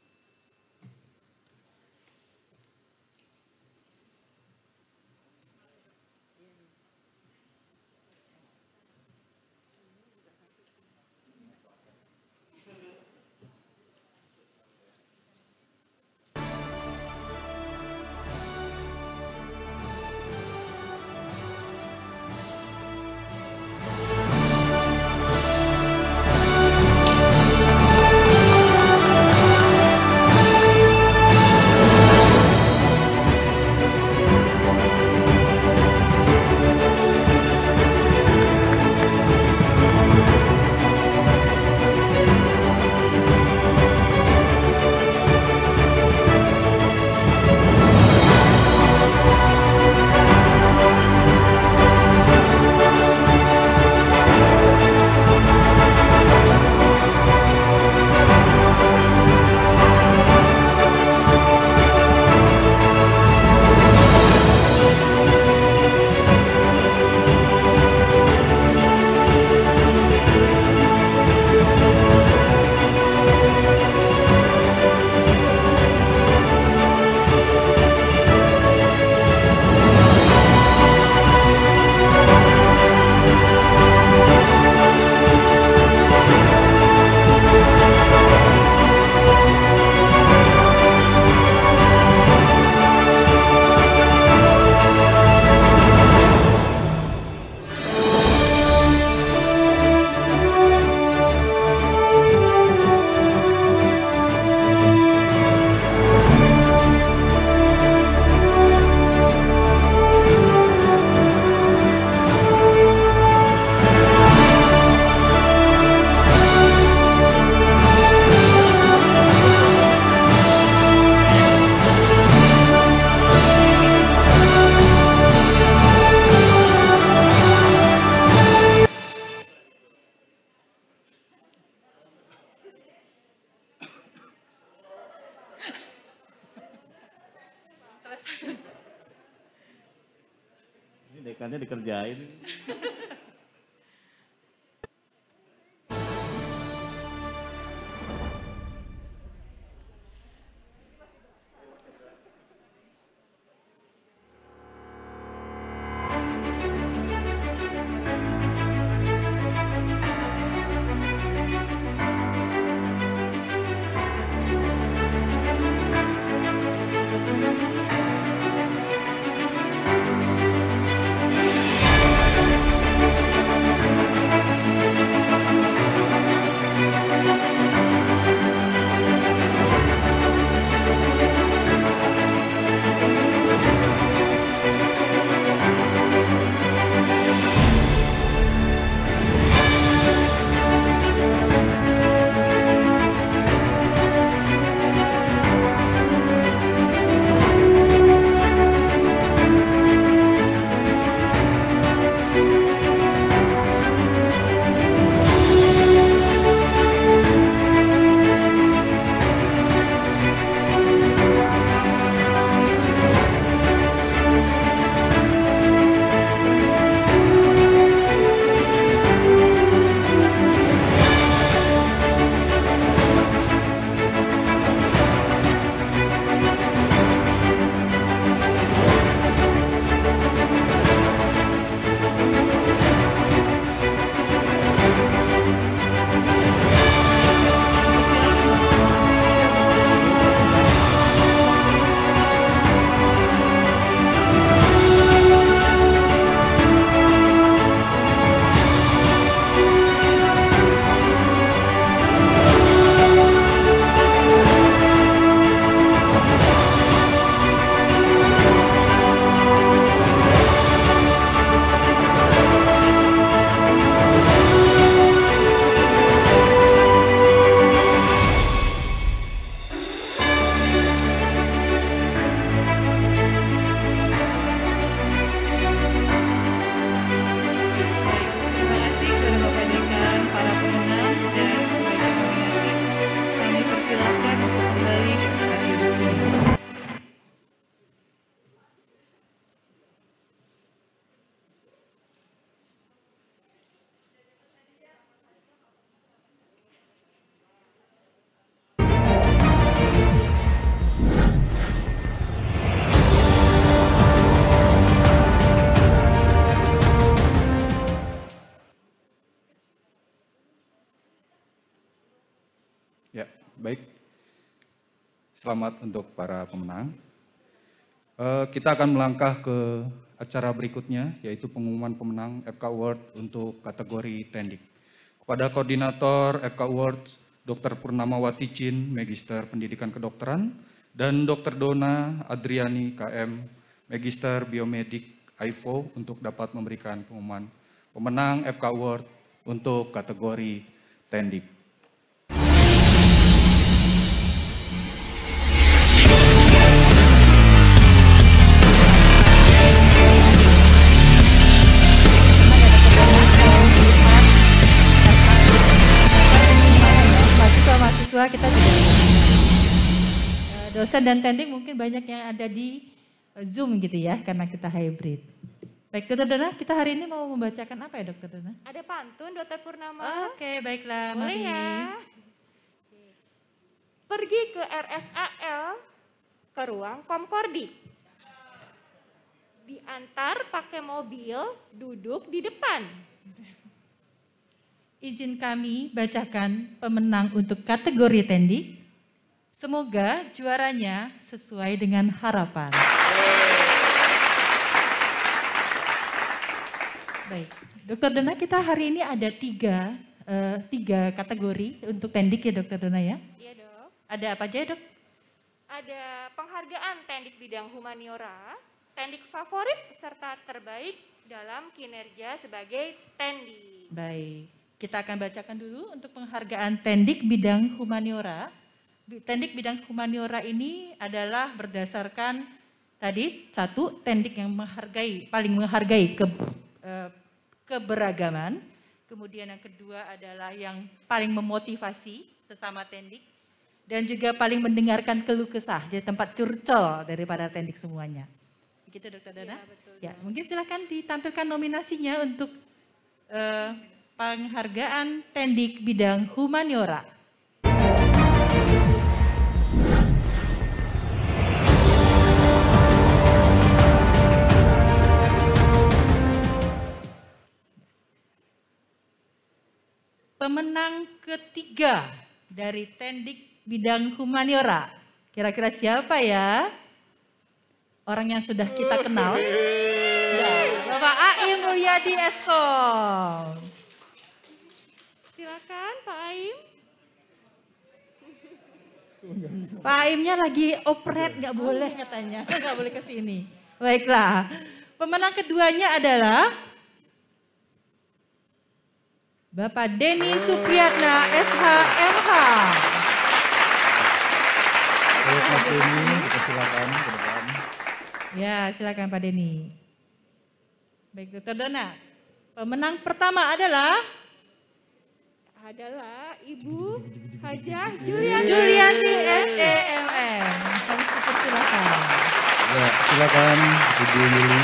Ini dekannya dikerjain. Baik, selamat untuk para pemenang. Kita akan melangkah ke acara berikutnya, yaitu pengumuman pemenang FK Award untuk kategori Tendik. Kepada Koordinator FK Awards, Dr. Purnamawati Chin, Magister Pendidikan Kedokteran, dan Dr. Dona Adriani, KM, Magister Biomedik AIFO, untuk dapat memberikan pengumuman pemenang FK Award untuk kategori Tendik. Mahasiswa kita juga dosen dan tendik mungkin banyak yang ada di Zoom gitu ya, karena kita hybrid. Baik, Dr. Dona, kita hari ini mau membacakan apa ya, Dr. Dona? Ada pantun, Dr. Purnama. Oke, baiklah. Boleh mari. ya? Pergi ke RSAL, ke ruang Komkordi. Diantar pakai mobil, duduk di depan. Izin kami bacakan pemenang untuk kategori tendik. Semoga juaranya sesuai dengan harapan. Baik, Dr. Dona, kita hari ini ada tiga kategori untuk tendik ya, Dr. Dona ya? Iya dok. Ada apa aja Dok? Ada penghargaan tendik bidang humaniora, tendik favorit serta terbaik dalam kinerja sebagai tendik. Baik. Kita akan bacakan dulu untuk penghargaan tendik bidang humaniora. Tendik bidang humaniora ini adalah berdasarkan tadi satu, tendik yang paling menghargai keberagaman. Kemudian yang kedua adalah yang paling memotivasi sesama tendik. Dan juga paling mendengarkan keluh kesah, jadi tempat curcol daripada tendik semuanya. Begitu Dr. Dona? Ya, betul, ya, mungkin silakan ditampilkan nominasinya untuk penghargaan tendik bidang humaniora. Pemenang ketiga dari tendik bidang humaniora. Kira-kira siapa ya? Orang yang sudah kita kenal. Ya, Bapak Aim Mulyadi Eskom. Silakan Pak Aim. Pak Aimnya lagi operate, nggak boleh katanya, nggak boleh ke sini. Baiklah, pemenang keduanya adalah Bapak Denny Supriyatna, SHMH. Pak Denny, silakan ke depan. Ya, silakan Pak Denny. Baik, Dr. Dona. Pemenang pertama adalah Ibu Hajah Julianti SEMM. Kami silakan. Ya, silakan Ibu Yuli.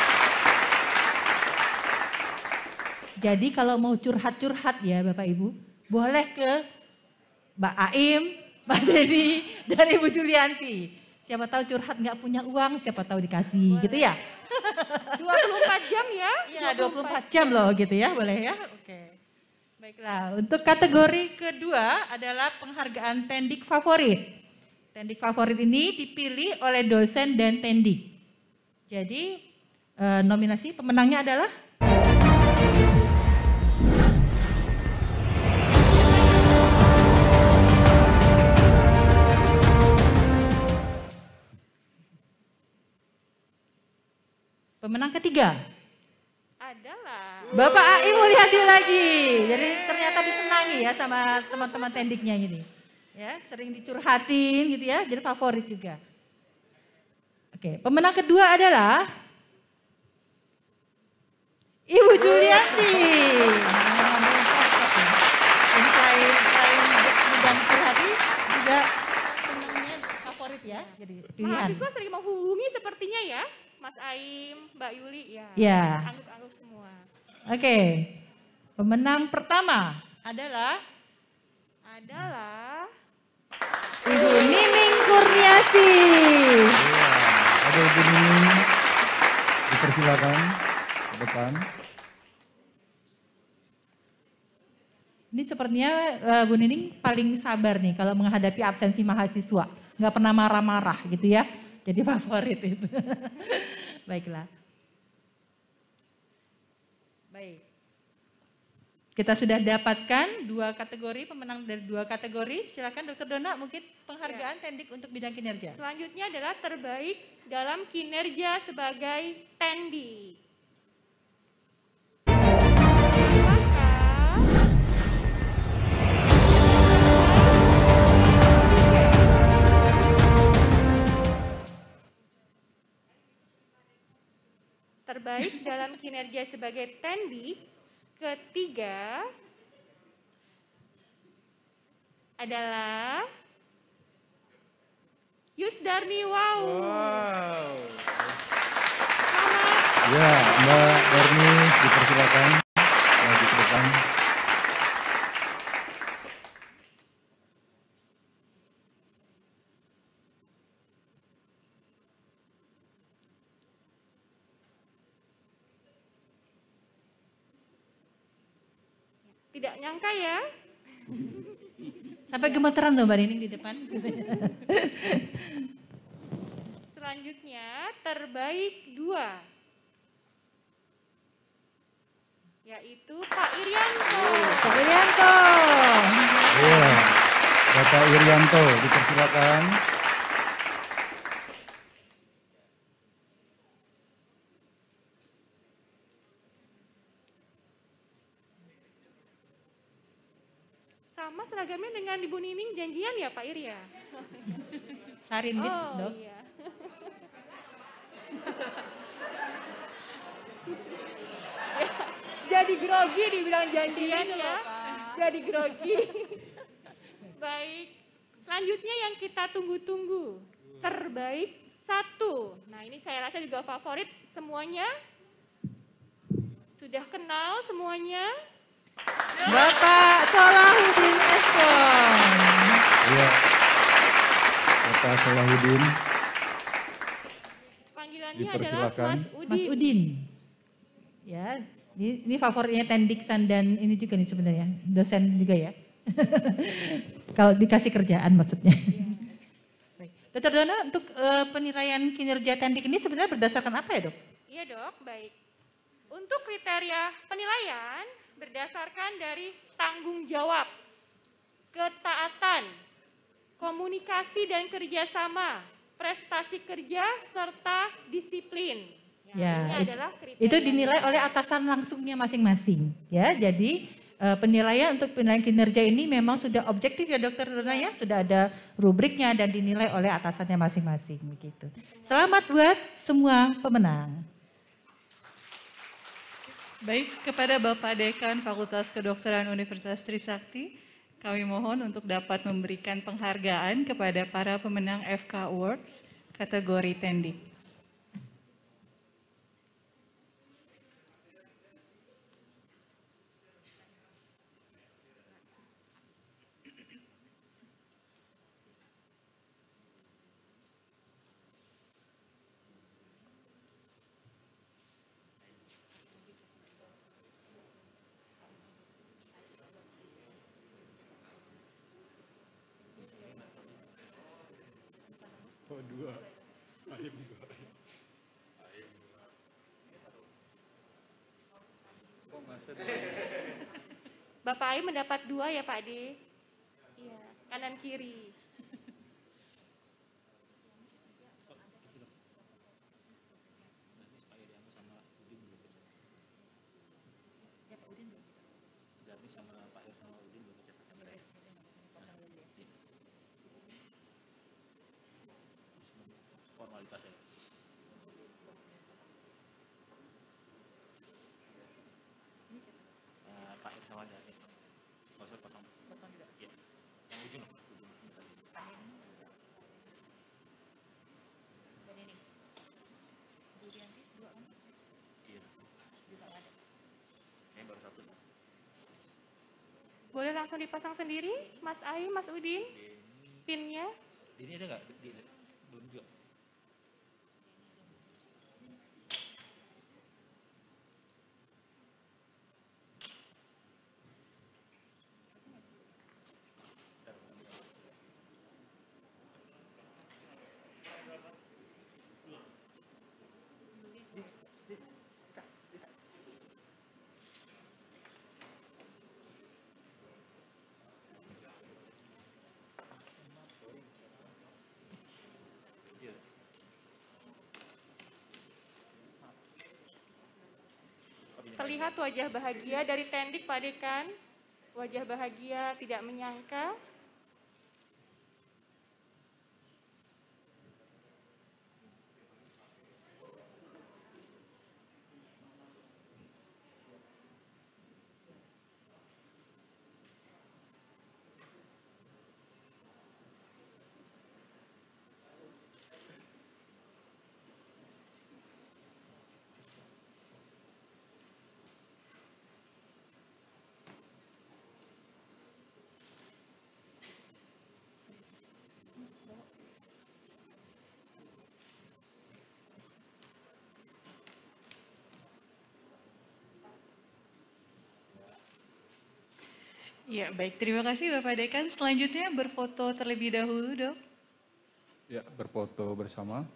Jadi kalau mau curhat-curhat ya Bapak Ibu, boleh ke Mbak Aim, Mbak Denny, dan Ibu Julianti. Siapa tahu curhat nggak punya uang, siapa tahu dikasih gitu ya. 24 jam ya? Iya 24 jam loh gitu ya, boleh ya? Oke. Baiklah, untuk kategori kedua adalah penghargaan tendik favorit. Tendik favorit ini dipilih oleh dosen dan tendik. Jadi nominasi pemenangnya adalah pemenang ketiga adalah Bapak Aim Mulyadi lagi. Jadi ternyata disenangi ya sama teman-teman tendiknya ini. Ya, sering dicurhatin gitu ya, jadi favorit juga. Oke, pemenang kedua adalah Ibu Julianti. Jadi selain bidang curhati juga senangnya favorit ya, jadi pilihan. mahasiswa sering menghubungi sepertinya ya, Mas Aim, Mbak Yuli ya. Ya. Angguk-angguk semua. Oke, pemenang pertama adalah Ibu Nining Kurniasi. Ada Ibu Nining, dipersilakan ke depan. Ini sepertinya Bu Nining paling sabar nih kalau menghadapi absensi mahasiswa. Nggak pernah marah-marah gitu ya. Jadi favorit itu. Baiklah. Baik. Kita sudah dapatkan 2 kategori, pemenang dari 2 kategori. Silakan Dr. Dona, mungkin penghargaan Tendik untuk bidang kinerja. Selanjutnya adalah terbaik dalam kinerja sebagai Tendik. Terbaik dalam kinerja sebagai Tendik ketiga adalah Yusdarni. Wow. Ya, Mbak Darni dipersilakan maju ke depan. Tidak nyangka ya. Sampai gemeteran loh Mbak Nining di depan. Selanjutnya terbaik 2. Yaitu Pak Irianto. Pak Irianto. Iya, Bapak Irianto dipersilakan. Sama seragamnya dengan Ibu Nining janjian ya Pak Ir ya? Sarimbit, Dok. Iya. Jadi grogi dibilang janjian ya. Jadi grogi. Baik. Selanjutnya yang kita tunggu-tunggu. Terbaik 1. Nah ini saya rasa juga favorit semuanya. Sudah kenal semuanya. Bapak Salahuddin Eskom. Iya. Bapak Salahuddin. Panggilannya adalah Mas Udin. Mas Udin. Ya, ini favoritnya Tendiksan dan ini juga nih sebenarnya, dosen juga ya. Kalau dikasih kerjaan maksudnya. Baik. Dr. Dona, untuk penilaian kinerja Tendik ini sebenarnya berdasarkan apa ya, Dok? Iya, Dok. Baik. Untuk kriteria penilaian berdasarkan dari tanggung jawab, ketaatan, komunikasi dan kerjasama, prestasi kerja, serta disiplin. Ya, ini adalah kriteria. Itu dinilai oleh atasan langsungnya masing-masing. Ya, jadi penilaian untuk penilaian kinerja ini memang sudah objektif ya Dokter Dona ya, sudah ada rubriknya dan dinilai oleh atasannya masing-masing begitu. Selamat buat semua pemenang. Baik, kepada Bapak Dekan Fakultas Kedokteran Universitas Trisakti, kami mohon untuk dapat memberikan penghargaan kepada para pemenang FK Awards kategori Tendik. Bapak Aim mendapat 2 ya Pak D? Iya, kanan kiri. Boleh langsung dipasang sendiri, Mas Aim, Mas Udin, pinnya. Ini ada nggak? Belum juga. Terlihat wajah bahagia dari Tendik Pak Dekan. Wajah bahagia, tidak menyangka. Ya, baik. Terima kasih Bapak Dekan. Selanjutnya berfoto terlebih dahulu, Dok. Ya, berfoto bersama.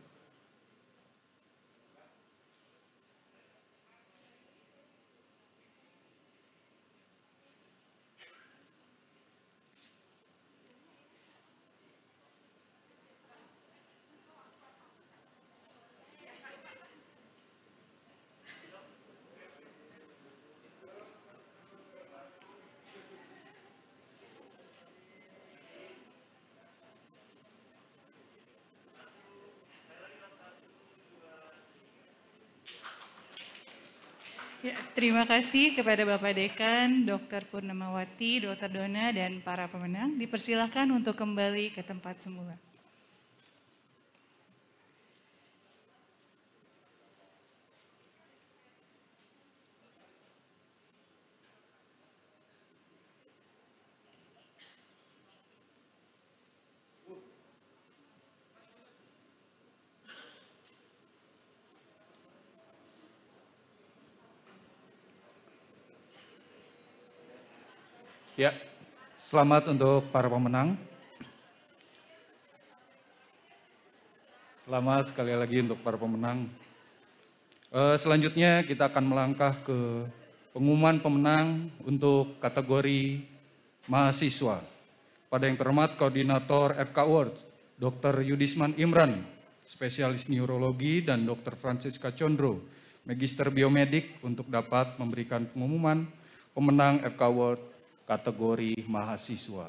Ya, terima kasih kepada Bapak Dekan, Dr. Purnamawati, Dr. Dona, dan para pemenang. Dipersilakan untuk kembali ke tempat semula. Ya, selamat untuk para pemenang. Selamat sekali lagi untuk para pemenang. Selanjutnya kita akan melangkah ke pengumuman pemenang untuk kategori mahasiswa. Pada yang terhormat Koordinator FK Awards, Dr. Yudisman Imran, spesialis neurologi, dan Dr. Francisca Condro, Magister Biomedik, untuk dapat memberikan pengumuman pemenang FK Awards kategori mahasiswa.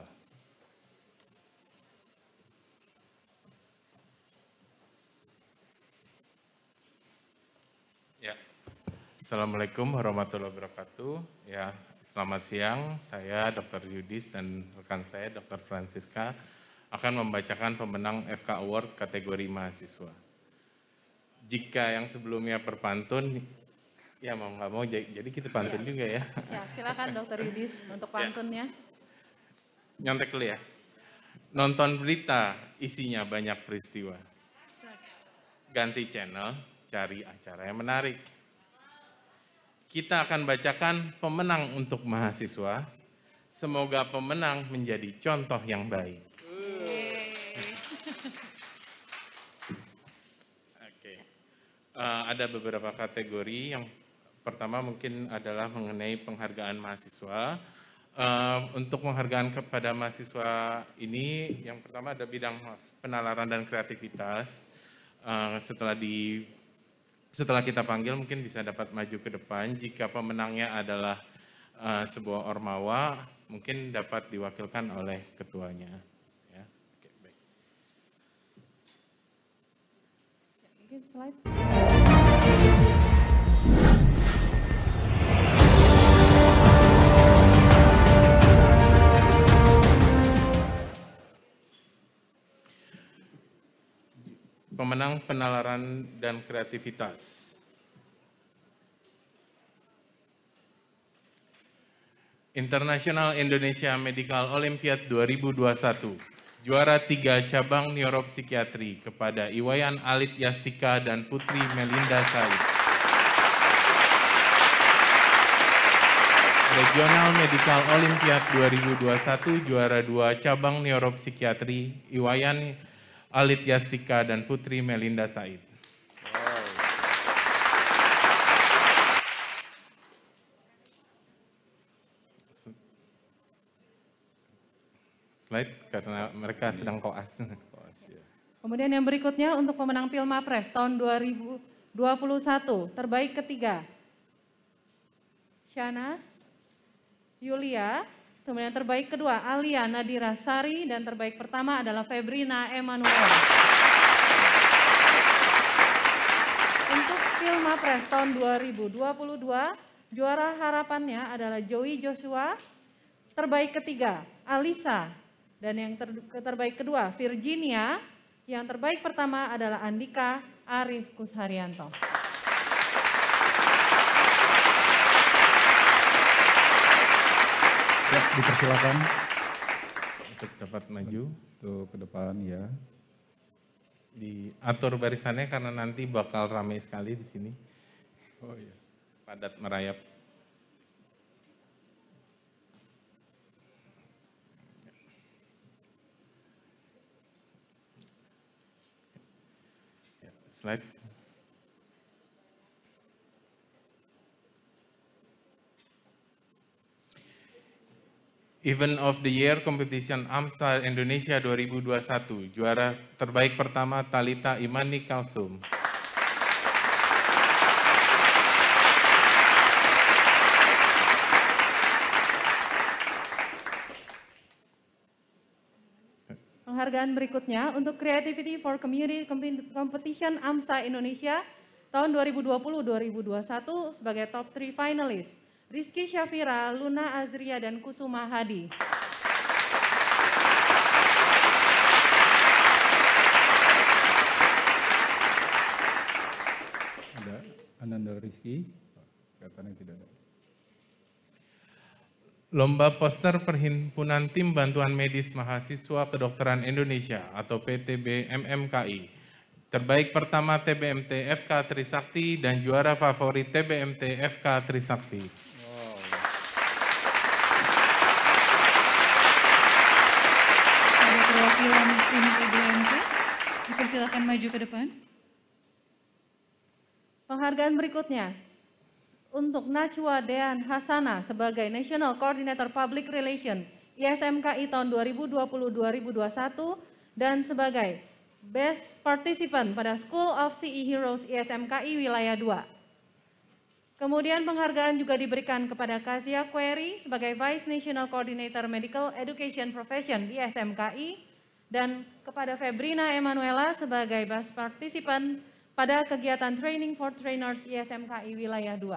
Ya, Assalamualaikum warahmatullahi wabarakatuh. Ya, selamat siang. Saya Dr. Yudis dan rekan saya Dr. Francisca akan membacakan pemenang FK Award kategori mahasiswa. Jika yang sebelumnya berpantun, ya mau nggak mau jadi kita pantun juga ya. Ya, silakan Dr. Yudis untuk pantunnya. Nyontek dulu ya. Nonton berita isinya banyak peristiwa. Ganti channel, cari acara yang menarik. Kita akan bacakan pemenang untuk mahasiswa. Semoga pemenang menjadi contoh yang baik. Oke. Ada beberapa kategori. Yang pertama mungkin adalah mengenai penghargaan mahasiswa. Untuk penghargaan kepada mahasiswa ini, yang pertama ada bidang penalaran dan kreativitas. Setelah kita panggil mungkin bisa dapat maju ke depan. Jika pemenangnya adalah sebuah ormawa, mungkin dapat diwakilkan oleh ketuanya. Ya. Oke, baik. Mungkin slide. Pemenang penalaran dan kreativitas. International Indonesia Medical Olympiad 2021. Juara 3 cabang neuropsikiatri kepada Iwayan Alit Yastika dan Putri Melinda Said. Regional Medical Olympiad 2021. Juara 2 cabang neuropsikiatri Iwayan Alit Yastika dan Putri Melinda Said. Wow. Slide karena mereka sedang koas. Kemudian yang berikutnya untuk pemenang Pilmapres tahun 2021, terbaik ketiga. Shanas Yulia. Kemudian terbaik kedua Alia Nadira Sari dan terbaik pertama adalah Febrina Emanuel. Untuk Filmapres tahun 2022, juara harapannya adalah Joey Joshua, terbaik ketiga Alisa, dan yang terbaik kedua Virginia, yang terbaik pertama adalah Andika Arif Kusharyanto. Ya, dipersilakan untuk dapat maju. Untuk ke depan ya. Diatur barisannya karena nanti bakal ramai sekali di sini. Oh iya. Padat merayap. Slide. Event of the Year Competition AMSA Indonesia 2021. Juara terbaik pertama Talita Imani Kalsum. Penghargaan berikutnya untuk Creativity for Community Competition AMSA Indonesia tahun 2020-2021 sebagai top 3 finalis. Rizky Syafira, Luna Azria, dan Kusuma Hadi. Ada Ananda Rizky, kelihatannya tidak ada. Lomba poster Perhimpunan Tim Bantuan Medis Mahasiswa Kedokteran Indonesia atau PTB MMKI. Terbaik pertama TBMT FK Trisakti dan juara favorit TBMT FK Trisakti. Perwakilan tim TBMT, dipersilakan maju ke depan. Penghargaan berikutnya untuk Najwa Dean Hasana sebagai National Coordinator Public Relation ISMKI tahun 2020-2021 dan sebagai Best Participant pada School of CE Heroes ISMKI Wilayah 2. Kemudian penghargaan juga diberikan kepada Kazia Query sebagai Vice National Coordinator Medical Education Profession ISMKI dan kepada Febrina Emanuela sebagai Best Participant pada kegiatan Training for Trainers ISMKI Wilayah 2.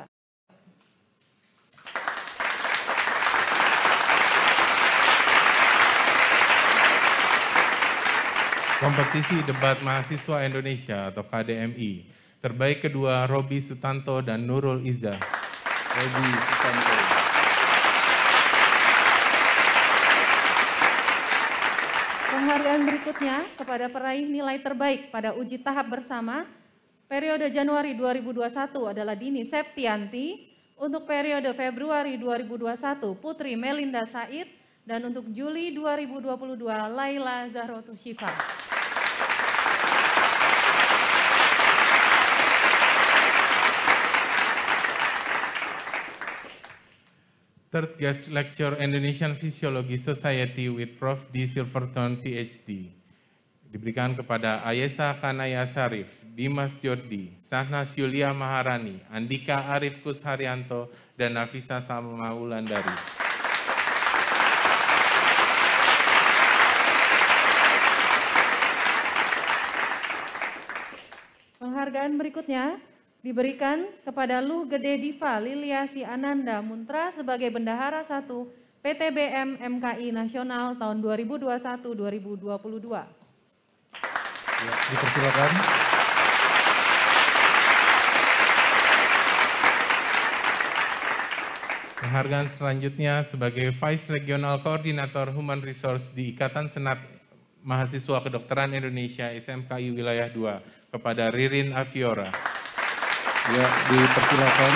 Kompetisi Debat Mahasiswa Indonesia atau KDMI. Terbaik kedua Robi Sutanto dan Nurul Iza. Robi Sutanto. Penghargaan berikutnya kepada peraih nilai terbaik pada uji tahap bersama periode Januari 2021 adalah Dini Septianti, untuk periode Februari 2021 Putri Melinda Said, dan untuk Juli 2022 Laila Zahrotu Syifa. Third guest lecture Indonesian Physiology Society with Prof. D. Silverton, PhD. Diberikan kepada Ayesa Kanaya Sarif, Dimas Jordi, Sahnas Yulia Maharani, Andika Arif Kusharyanto, dan Nafisa Salma Wulandari. Penghargaan berikutnya diberikan kepada Luh Gede Diva Liliasi Ananda Muntra sebagai Bendahara 1 PTBM MKI Nasional tahun 2021-2022. Ya, dipersilakan. Penghargaan selanjutnya sebagai Vice Regional Coordinator Human Resource di Ikatan Senat Mahasiswa Kedokteran Indonesia SMKI Wilayah 2 kepada Ririn Aviora. Ya, dipersilakan.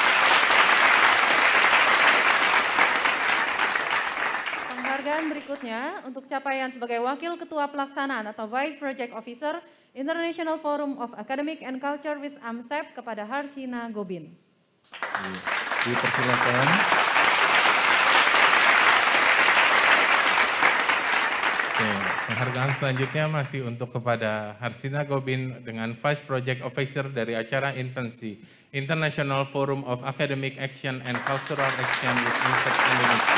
Penghargaan berikutnya untuk capaian sebagai Wakil Ketua Pelaksanaan atau Vice Project Officer International Forum of Academic and Culture with AMSEP kepada Harsina Gobin. Dipersilakan. Oke. Penghargaan selanjutnya masih untuk kepada Harsina Gobin dengan Vice Project Officer dari acara Infancy, International Forum of Academic Action and Cultural Action with UNICEF Indonesia.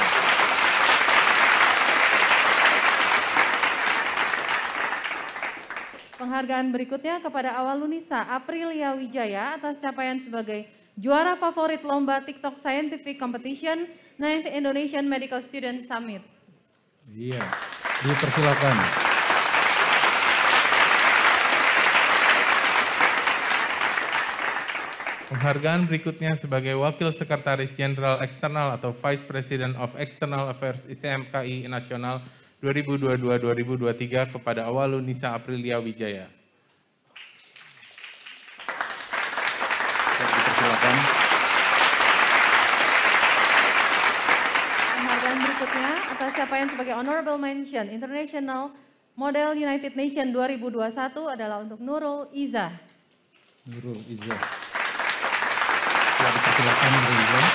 Penghargaan berikutnya kepada Awalunisa Aprilia Wijaya atas capaian sebagai juara favorit lomba TikTok Scientific Competition 9th Indonesian Medical Student Summit. Iya, dipersilakan. Penghargaan berikutnya sebagai Wakil Sekretaris Jenderal Eksternal atau Vice President of External Affairs ICMKI Nasional 2022-2023 kepada Awalunisa Aprilia Wijaya. Dipersilakan. Penghargaan berikutnya atas capaian sebagai Honorable Mention International Model United Nations 2021 adalah untuk Nurul Izzah. Nurul Izzah. Dipersilakan Nurul Izzah.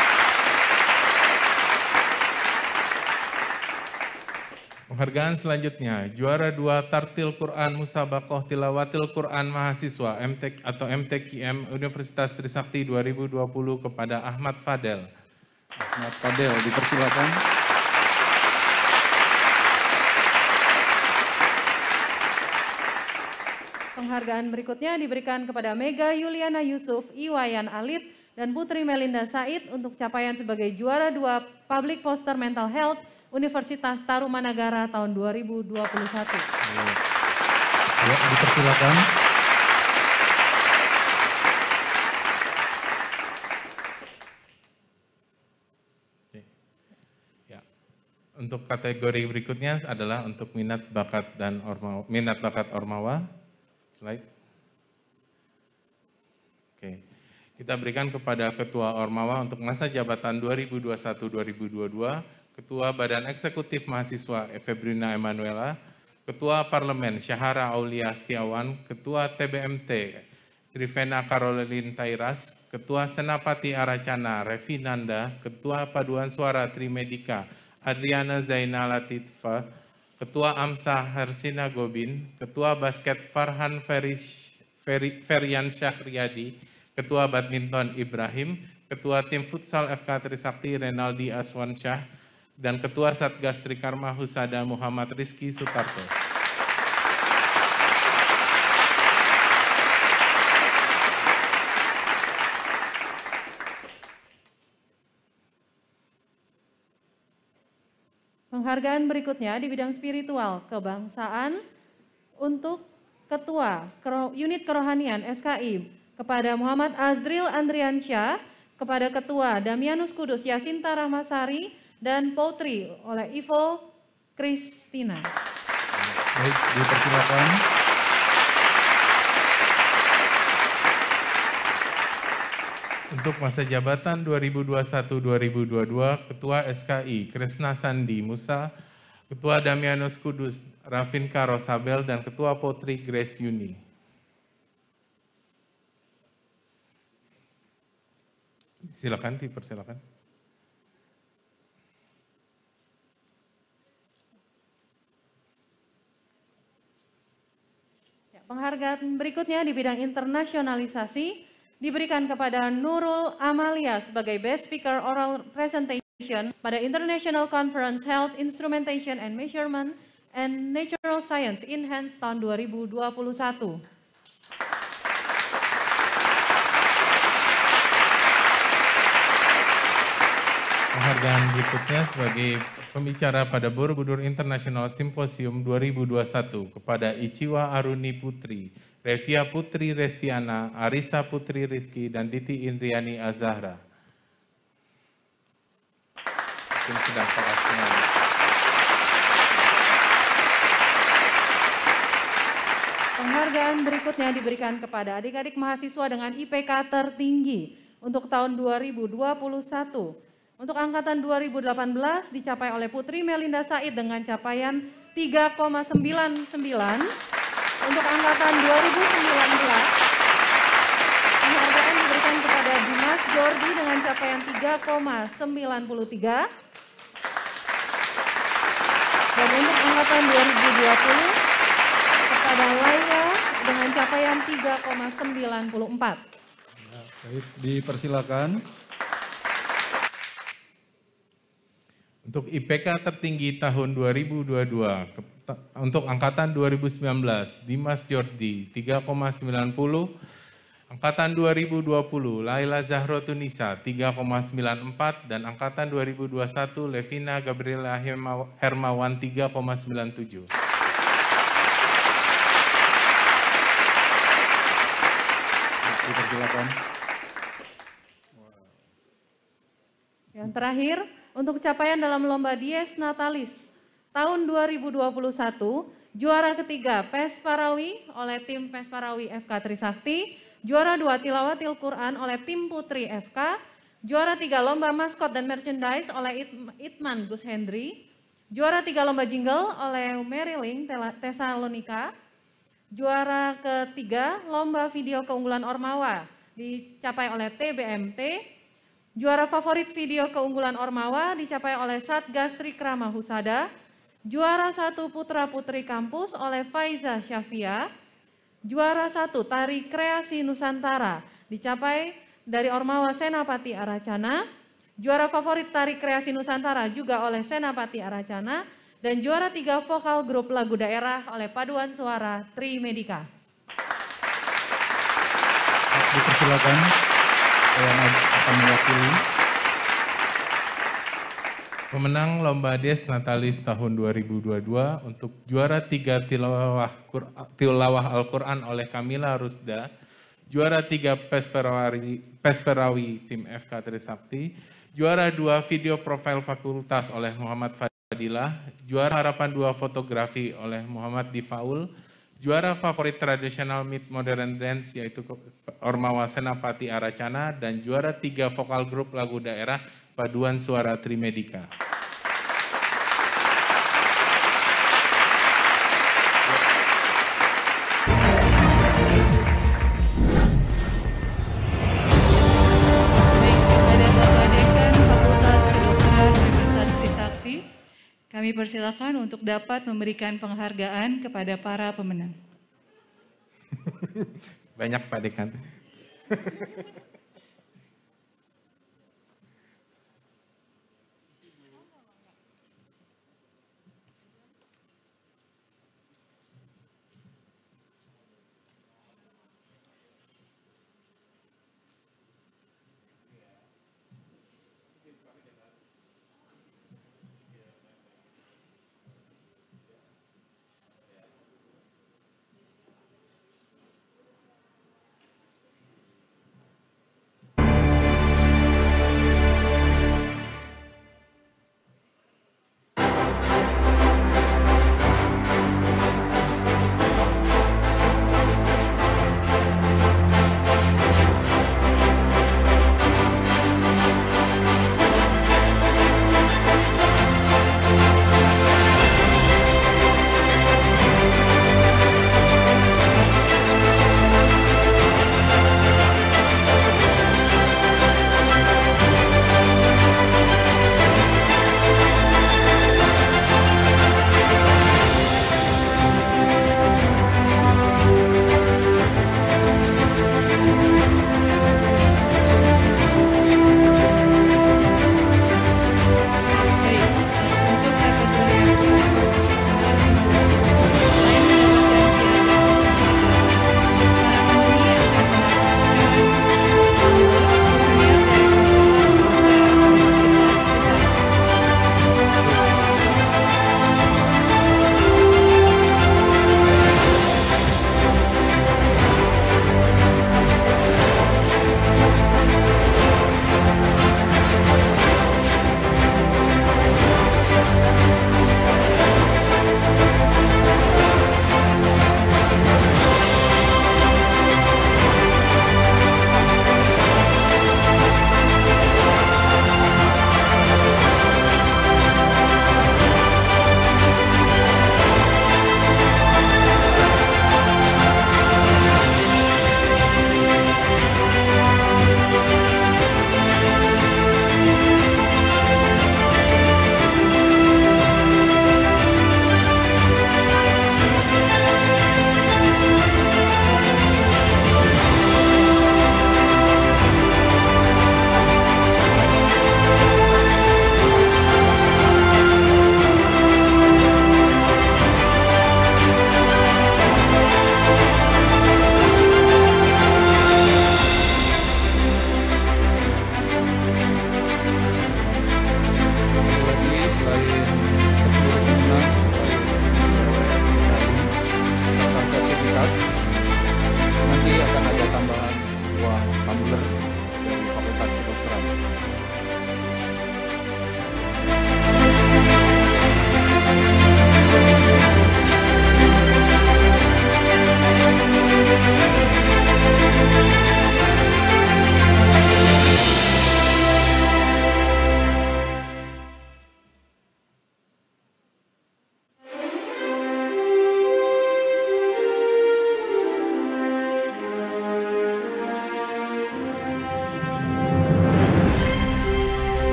Penghargaan selanjutnya, juara 2 Tartil Quran Musabakoh Tilawatil Quran Mahasiswa MTQ atau MTQM Universitas Trisakti 2020 kepada Ahmad Fadel. Ahmad Fadel, dipersilakan. Penghargaan berikutnya diberikan kepada Mega Yuliana Yusuf, Iwayan Alit, dan Putri Melinda Said untuk capaian sebagai juara 2 Public Poster Mental Health Universitas Tarumanagara tahun 2021. Ya, dipersilakan. Ya. Untuk kategori berikutnya adalah untuk minat bakat ormawa. Slide. Oke. Kita berikan kepada Ketua Ormawa untuk masa jabatan 2021-2022, Ketua Badan Eksekutif Mahasiswa Febrina Emanuela, Ketua Parlemen Syahara Aulia Setiawan, Ketua TBMT Trivena Caroline Tairas, Ketua Senapati Aracana Revinanda, Ketua Paduan Suara Trimedika Adriana Zaina Latifah, Ketua AMSA Harsina Gobin, Ketua Basket Farhan Ferian Syahriyadi, Ketua Badminton Ibrahim, Ketua Tim Futsal FK Trisakti Renaldi Aswansyah, dan Ketua Satgas Trikarma Husada Muhammad Rizky Sutarto. Penghargaan berikutnya di bidang spiritual kebangsaan untuk Ketua Unit Kerohanian SKI kepada Muhammad Azril Andriansyah, kepada Ketua Damianus Kudus Yasinta Rahmasari, dan Poutri oleh Ivo Kristina. Baik, dipersilakan. Untuk masa jabatan 2021-2022, Ketua SKI Kresna Sandi Musa, Ketua Damianus Kudus Rafinka Rosabel, dan Ketua Poutri Grace Yuni. Silakan, dipersilakan. Penghargaan berikutnya di bidang internasionalisasi diberikan kepada Nurul Amalia sebagai Best Speaker Oral Presentation pada International Conference Health Instrumentation and Measurement and Natural Science Enhanced tahun 2021. Penghargaan berikutnya sebagai pembicara pada Borobudur International Symposium 2021 kepada Iciwa Aruni Putri, Revia Putri Restiana, Arisa Putri Rizky, dan Diti Indriani Azahra. Mungkin sedang pakasnya. Penghargaan berikutnya diberikan kepada adik-adik mahasiswa dengan IPK tertinggi untuk tahun 2021. Untuk angkatan 2018 dicapai oleh Putri Melinda Said dengan capaian 3,99. Untuk angkatan 2019, penghargaan diberikan kepada Dimas Jordi dengan capaian 3,93. Dan untuk Angkatan 2020 kepada Laila dengan capaian 3,94. Baik, dipersilakan. Untuk IPK tertinggi tahun 2022 untuk angkatan 2019 Dimas Jordi 3,90, angkatan 2020 Laila Zahrotunisa 3,94 dan angkatan 2021 Levina Gabriela Hermawan 3,97. Dipersilakan. Yang terakhir, untuk capaian dalam lomba Dies Natalis tahun 2021, juara ketiga PES Parawi oleh tim PES Parawi FK Trisakti, juara 2 Tilawatil Quran oleh tim Putri FK, juara 3 lomba maskot dan merchandise oleh Itman Gus Hendri, juara 3 lomba jingle oleh Maryling Tesalonika, juara ketiga lomba video keunggulan Ormawa dicapai oleh TBMT, juara favorit video keunggulan Ormawa dicapai oleh Satgas Trikrama Husada, juara 1 Putra Putri Kampus oleh Faiza Syafia, juara 1 Tari Kreasi Nusantara dicapai dari Ormawa Senapati Aracana, juara favorit Tari Kreasi Nusantara juga oleh Senapati Aracana, dan juara 3 vokal grup lagu daerah oleh Paduan Suara Trimedika. Dipersilakan yang akan mewakili. Pemenang Lomba Dies Natalis tahun 2022 untuk juara 3 Tilawah Al-Quran oleh Kamila Rusda, juara 3 PES Perawi tim FK Trisakti, juara 2 video profil fakultas oleh Muhammad Fadilah, juara harapan 2 fotografi oleh Muhammad Difaul, juara favorit tradisional mid modern dance yaitu Ormawa Senapati Aracana, dan juara 3 vokal grup lagu daerah Paduan Suara Trimedika. Kami persilakan untuk dapat memberikan penghargaan kepada para pemenang. Banyak Pak Dekan.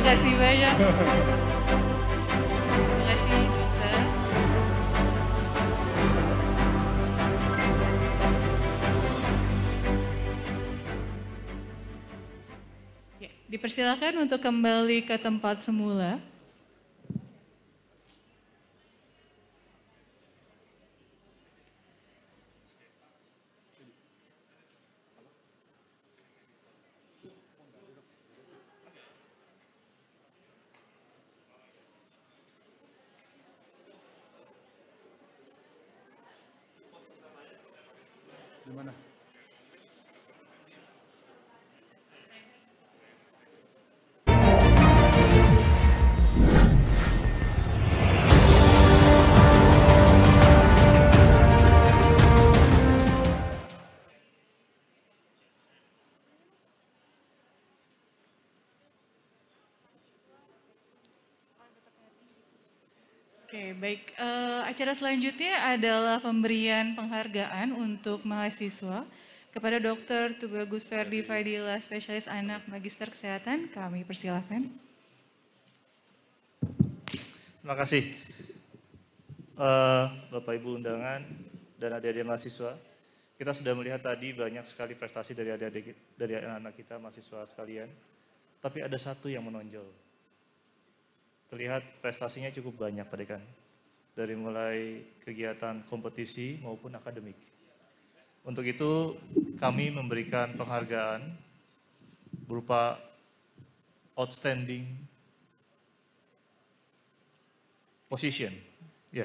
kasih banyak. Terima kasih dokter. Ya, dipersilakan untuk kembali ke tempat semula. Gimana? Oke, baik. Acara selanjutnya adalah pemberian penghargaan untuk mahasiswa kepada Dr. Tubagus Ferdi Fadila, spesialis anak Magister Kesehatan. Kami persilahkan. Terima kasih. Bapak Ibu undangan dan adik-adik mahasiswa, kita sudah melihat tadi banyak sekali prestasi dari adik-adik, dari anak-anak kita mahasiswa sekalian. Tapi ada satu yang menonjol. Terlihat prestasinya cukup banyak Pak Dekan, dari mulai kegiatan kompetisi maupun akademik. Untuk itu kami memberikan penghargaan berupa outstanding position ya,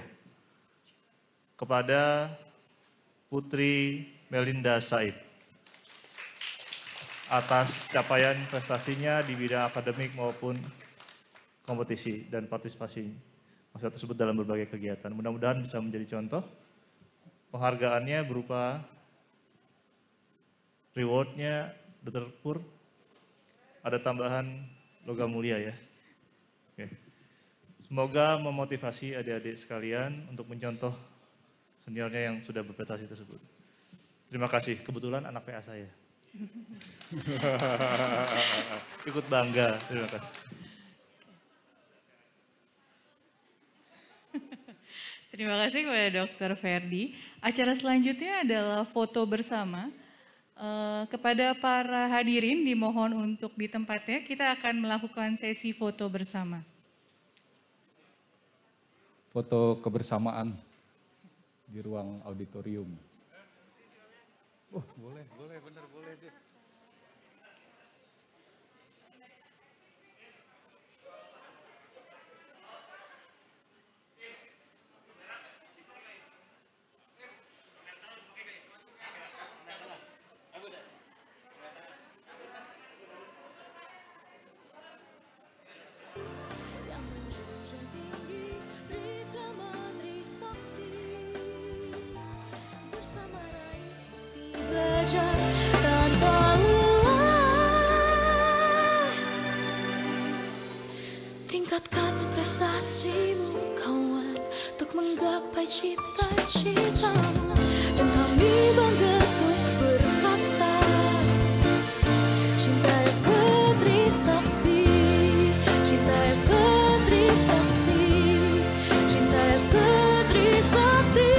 kepada Putri Melinda Said atas capaian prestasinya di bidang akademik maupun kompetisi dan partisipasi mahasiswa tersebut dalam berbagai kegiatan. Mudah-mudahan bisa menjadi contoh. Penghargaannya berupa rewardnya Dr. Pur, ada tambahan logam mulia ya. Oke. Semoga memotivasi adik-adik sekalian untuk mencontoh seniornya yang sudah berprestasi tersebut. Terima kasih, kebetulan anak PA saya. Ikut bangga, terima kasih. Terima kasih kepada Dr. Ferdi. Acara selanjutnya adalah foto bersama. Kepada para hadirin dimohon untuk di tempatnya, kita akan melakukan sesi foto bersama. Foto kebersamaan di ruang auditorium. Oh, boleh, benar boleh deh. Tingkatkan prestasimu kawan, untuk menggapai cita-citamu. Dan kami bangga untuk berkata, cinta FK Trisakti, cinta FK Trisakti, cinta FK Trisakti.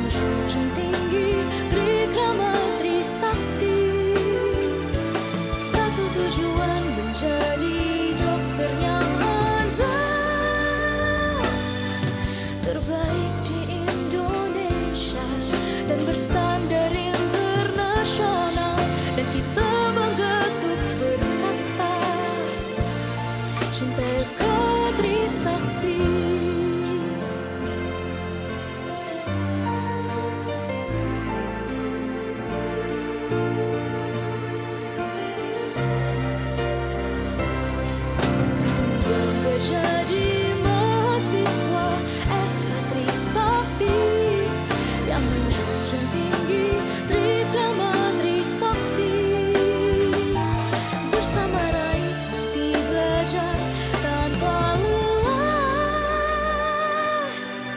menjunjung tinggi Trikrama Trisakti. Satu tujuan menjadi dokter yang handal, terbaik di Indonesia dan berstandar internasional. Dan kita bangga untuk berkata, cinta FK Trisakti. Bangga jadi mahasiswa FK Trisakti yang menjunjung tinggi Trikrama Trisakti. Bersama raih hati belajar tanpa lelah.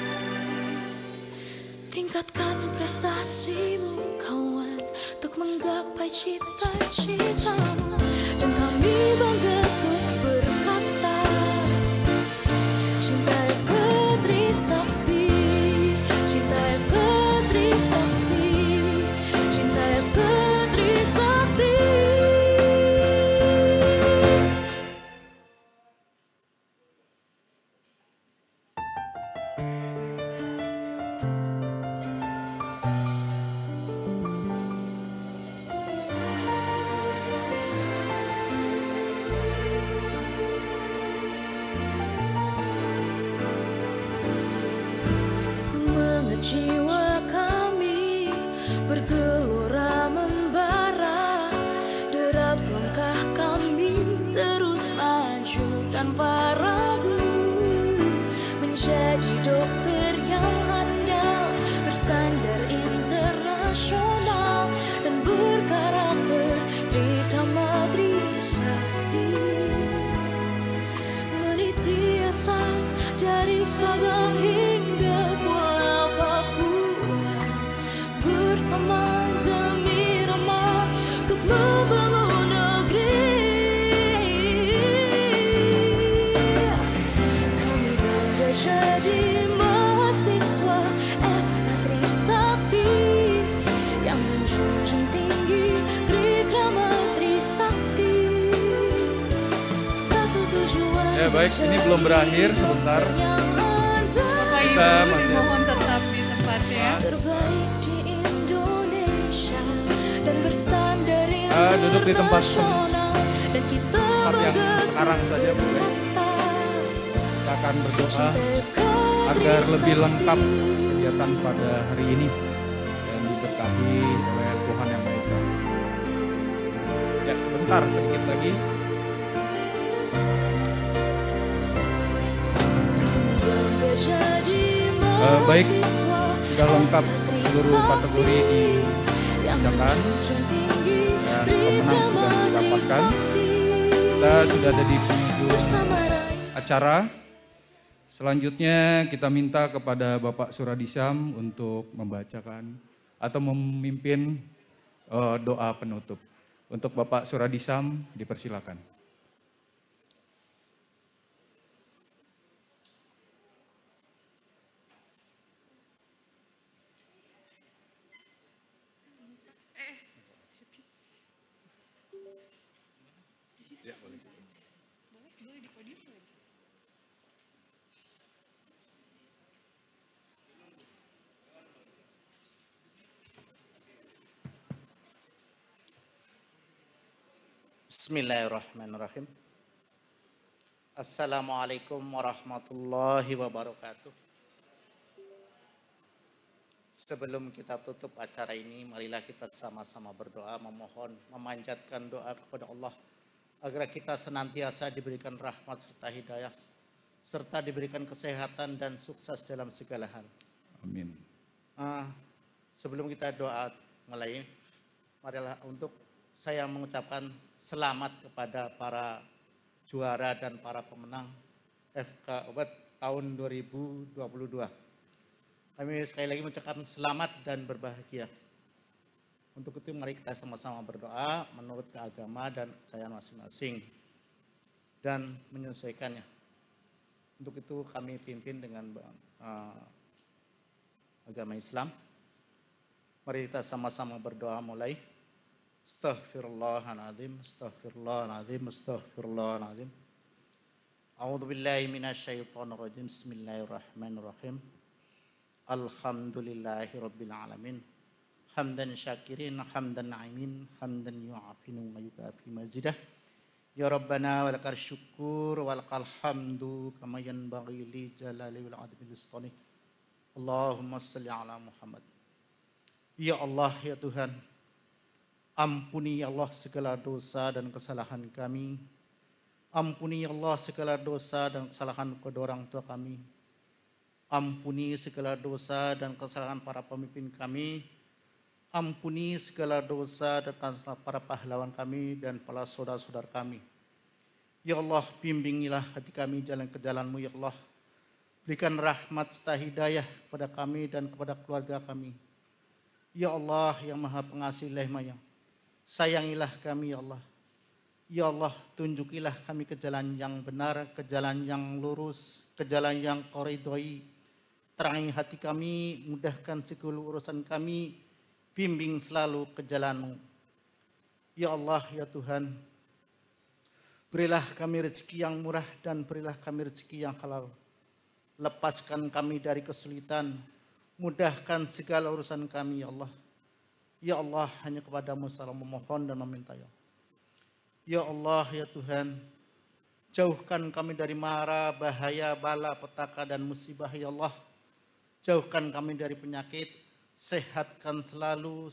Tingkatkan prestasimu kawan untuk menggapai cita-citamu. Dan kami bangga untuk berkata, cinta FK Trisakti, cinta FK Trisakti, cinta FK Trisakti. Semangat jiwa kami bergelora membara, derap langkah kami terus maju tanpa ragu, menjadi dokter yang handal, berstandar internasional dan berkarakter Trikrama Trisakti. Meniti asas dari Sabang hingga Pulau Papua, bersama demi Rama untuk membangun negeri. Kami bangga jadi mahasiswa FK Trisakti yang menjunjung tinggi Trikrama Trisakti. Satu tujuan. Ya baik, ini belum berakhir, sebentar. Kita masih Mohon tetap di tempatnya. Terbaik di Indonesia dan berstandar duduk di tempat internasional. Dan kita yang sekarang saja boleh. Kita akan berdoa agar lebih lengkap kegiatan pada hari ini dan diberkati oleh Tuhan Yang Maha Esa. Ya sebentar, sedikit lagi. Baik, sudah lengkap seluruh kategori dibacakan dan pemenang sudah didapatkan. Kita sudah ada di penghujung acara. Selanjutnya kita minta kepada Bapak Suradisam untuk membacakan atau memimpin doa penutup. Untuk Bapak Suradisam dipersilakan. Bismillahirrahmanirrahim. Assalamualaikum warahmatullahi wabarakatuh. Sebelum kita tutup acara ini, marilah kita sama-sama berdoa, memohon, memanjatkan doa kepada Allah agar kita senantiasa diberikan rahmat serta hidayah, serta diberikan kesehatan dan sukses dalam segala hal. Amin. Sebelum kita doa mulai, marilah untuk saya mengucapkan selamat kepada para juara dan para pemenang FK Award tahun 2022. Kami sekali lagi mengucapkan selamat dan berbahagia. Untuk itu mari kita sama-sama berdoa menurut keagama dan kepercayaan masing-masing dan menyesuaikannya. Untuk itu kami pimpin dengan agama Islam. Mari kita sama-sama berdoa mulai. Astaghfirullahaladzim, astaghfirullahaladzim, astaghfirullahaladzim. A'udzu billahi minasyaitonir rajim. Bismillahirrahmanirrahim. Alhamdulillahi rabbil alamin. Hamdan syakirin, hamdan na'imin, hamdan yu'afinu wa yukafi mazidah. Ya Rabbana walakal syukur walakal hamdu kama yanbaghi li jalali wal adbil istani. Allahumma salli ala Muhammad. Ya Allah, ya Tuhan, ampuni ya Allah segala dosa dan kesalahan kami. Ampuni ya Allah segala dosa dan kesalahan kedua orang tua kami. Ampuni segala dosa dan kesalahan para pemimpin kami. Ampuni segala dosa dan kesalahan para pahlawan kami dan para saudara-saudara kami. Ya Allah, bimbingilah hati kami jalan ke jalan-Mu ya Allah. Berikan rahmat serta hidayah kepada kami dan kepada keluarga kami. Ya Allah yang Maha Pengasih Lehmaya, sayangilah kami ya Allah. Ya Allah, tunjukilah kami ke jalan yang benar, ke jalan yang lurus, ke jalan yang Kau ridhoi. Terangi hati kami, mudahkan segala urusan kami, bimbing selalu ke jalan-Mu. Ya Allah, ya Tuhan, berilah kami rezeki yang murah dan berilah kami rezeki yang halal. Lepaskan kami dari kesulitan, mudahkan segala urusan kami ya Allah. Ya Allah, hanya kepadamu salam memohon dan meminta ya. Ya Allah, ya Tuhan, jauhkan kami dari mara, bahaya, bala, petaka dan musibah ya Allah. Jauhkan kami dari penyakit, sehatkan selalu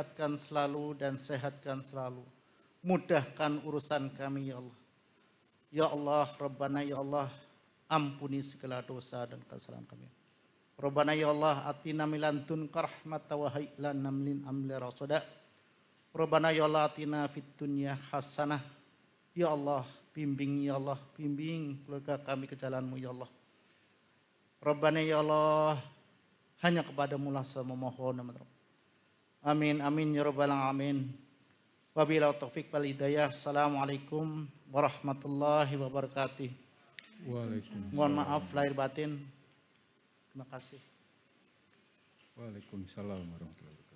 dan sehatkan selalu. Mudahkan urusan kami ya Allah. Ya Allah, Rabbana ya Allah, ampuni segala dosa dan kesalahan kami. Rabbana ya Allah, atina min ladunka rahmatan wa hayyi lana min amrina rashada. Rabbana ya Allah, atina fid dunya hasanah. Ya Allah, bimbing ya Allah, bimbing keluarga kami ke jalan-Mu ya Allah. Rabbana ya Allah, hanya kepadamu lah saya memohon. Amin, amin ya rabbal alamin. Wabillahi taufiq wal hidayah. Assalamualaikum warahmatullahi wabarakatuh. Waalaikumsalam. Mohon maaf lahir batin. Terima kasih. Waalaikumsalam warahmatullahi wabarakatuh.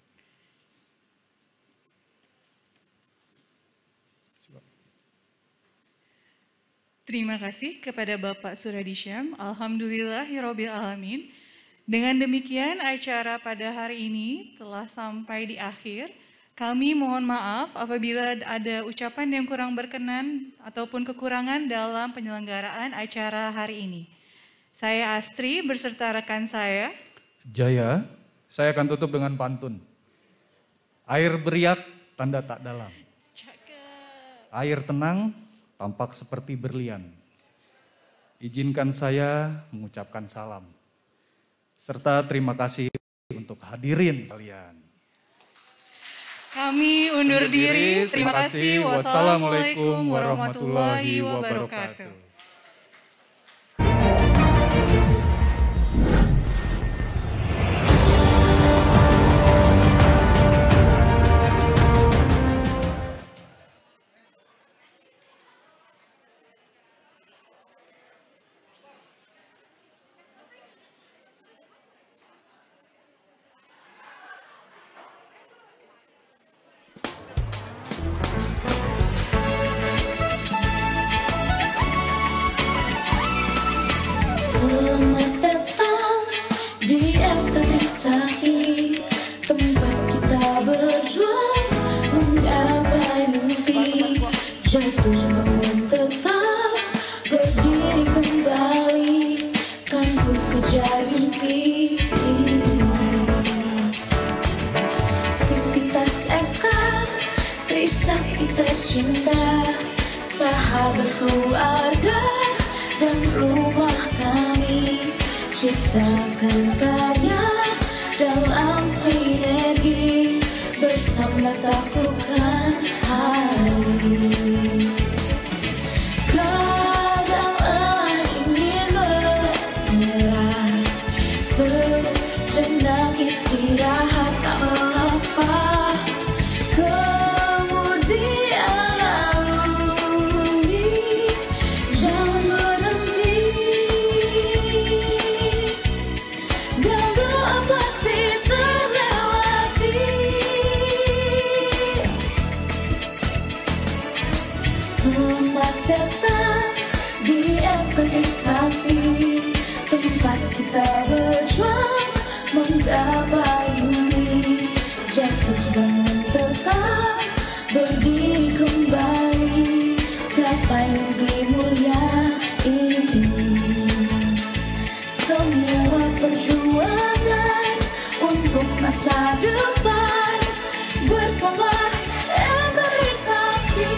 Terima kasih kepada Bapak Suradi Syam. Alhamdulillahirabbil alamin. Dengan demikian acara pada hari ini telah sampai di akhir. Kami mohon maaf apabila ada ucapan yang kurang berkenan ataupun kekurangan dalam penyelenggaraan acara hari ini. Saya Astri berserta rekan saya Jaya, saya akan tutup dengan pantun. Air beriak, tanda tak dalam. Air tenang, tampak seperti berlian. Izinkan saya mengucapkan salam. Serta terima kasih untuk hadirin sekalian. Kami undur diri. Terima kasih. Wassalamualaikum warahmatullahi wabarakatuh. Selamat datang di FK Trisakti, tempat kita berjuang menggapai mimpi, jatuh bangun tetap berdiri kembali, kan ku kejar mimpi. Sivitas FK Trisakti tercinta, sahabat keluarga dan rumah kami, ciptakan karya dalam sinergi, bersama taklukkan hari. Kadang ingin menyerah, sejenak istirahat tak mengapa, kemudian lalui, jangan berhenti, dan doa pasti terlewati. jatuh bangun tetap berdiri kembali, gapai lebih mulia ini. Semua perjuangan untuk masa depan bersama embarisasi.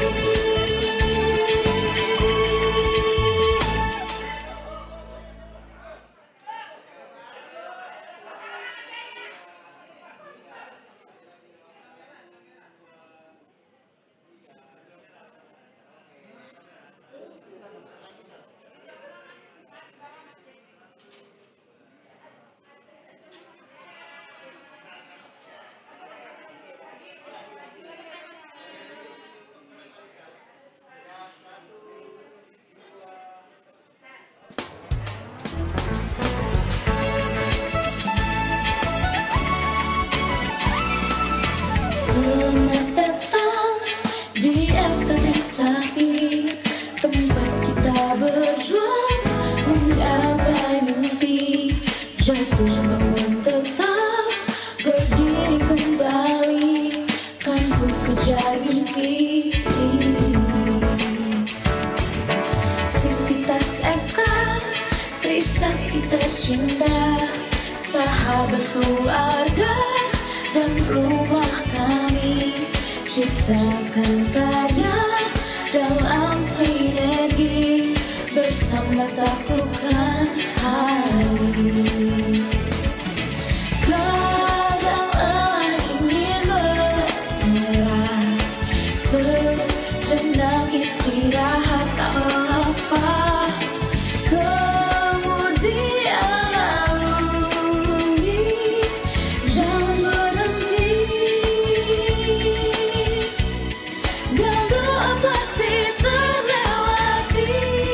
Selamat datang di FK Trisakti, tempat kita berjuang menggapai mimpi, jatuh bangun tetap berdiri kembali, kan ku kejar mimpi. Sivitas FK Trisakti tercinta, sahabat keluarga dan rumah kami, ciptakan karya dalam sinergi, bersama taklukkan hari. Kadang ingin menyerah, sejenak istirahat tak apa, kemudian lalui, jangan berhenti, dan doa pasti terlewati.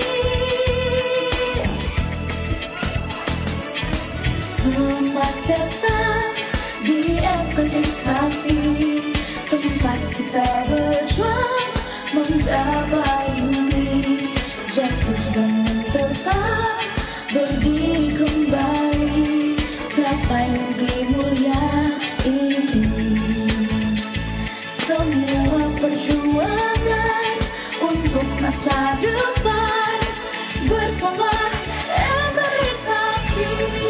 Selamat datang di FK Trisakti, tempat kita berjuang menggapai mimpi, jatuh bangun tetap berdiri kembali, gapai lebih mulia ini. Semua perjuangan untuk masa depan bersama embarisasi.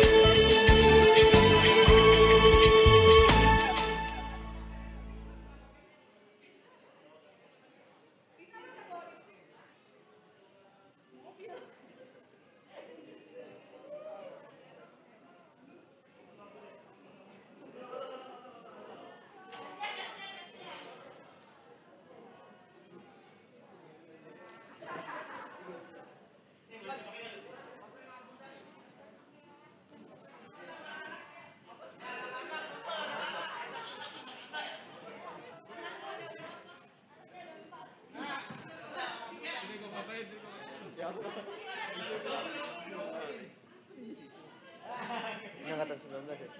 Ini angkatan 19 ya?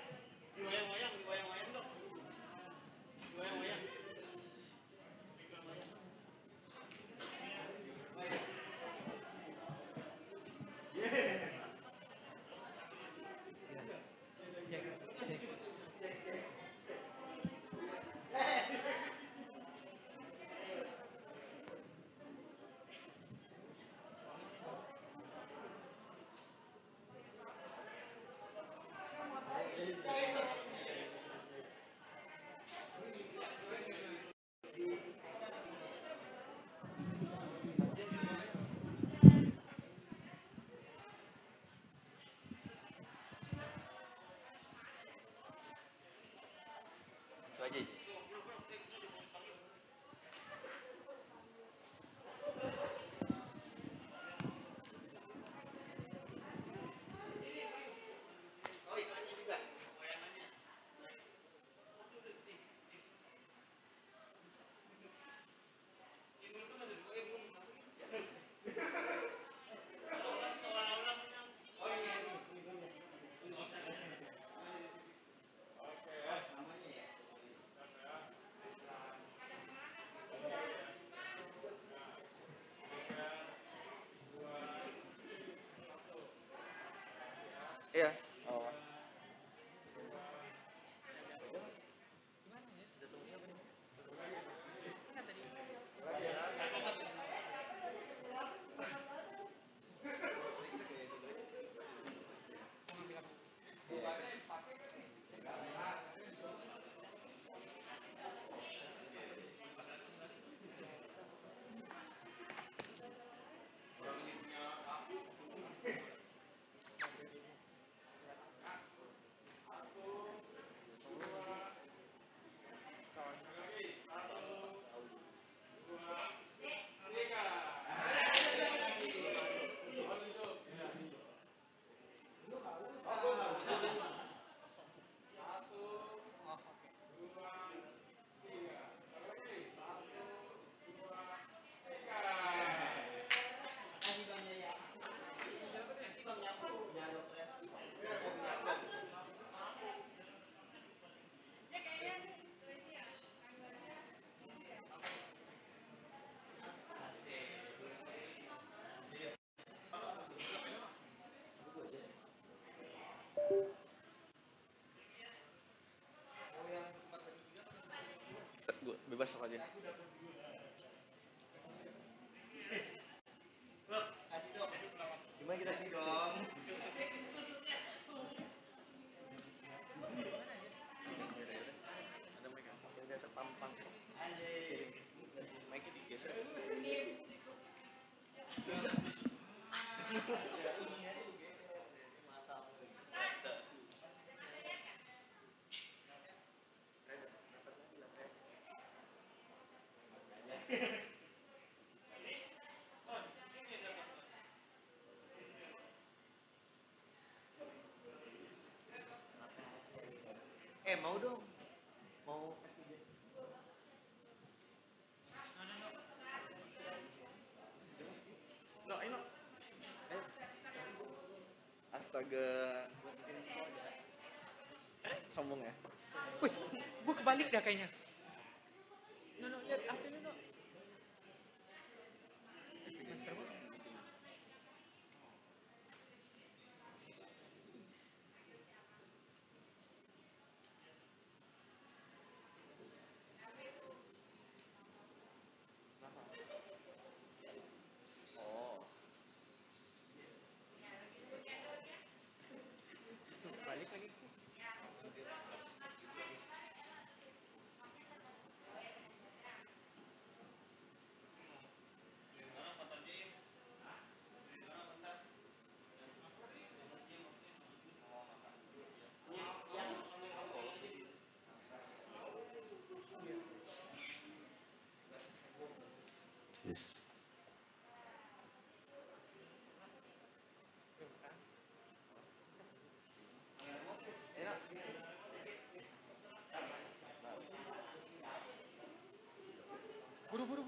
Lagi. bebas apa aja. Gimana kita dong? Ada mic yang terpampang. Mic-nya digeser. Mau dong. Mau No, ayo. Astaga. Sombong ya. Wih, gue kebalik dah kayaknya. No, lihat apa ini, no. Masker bos. Balik lagi. Yes. Buru.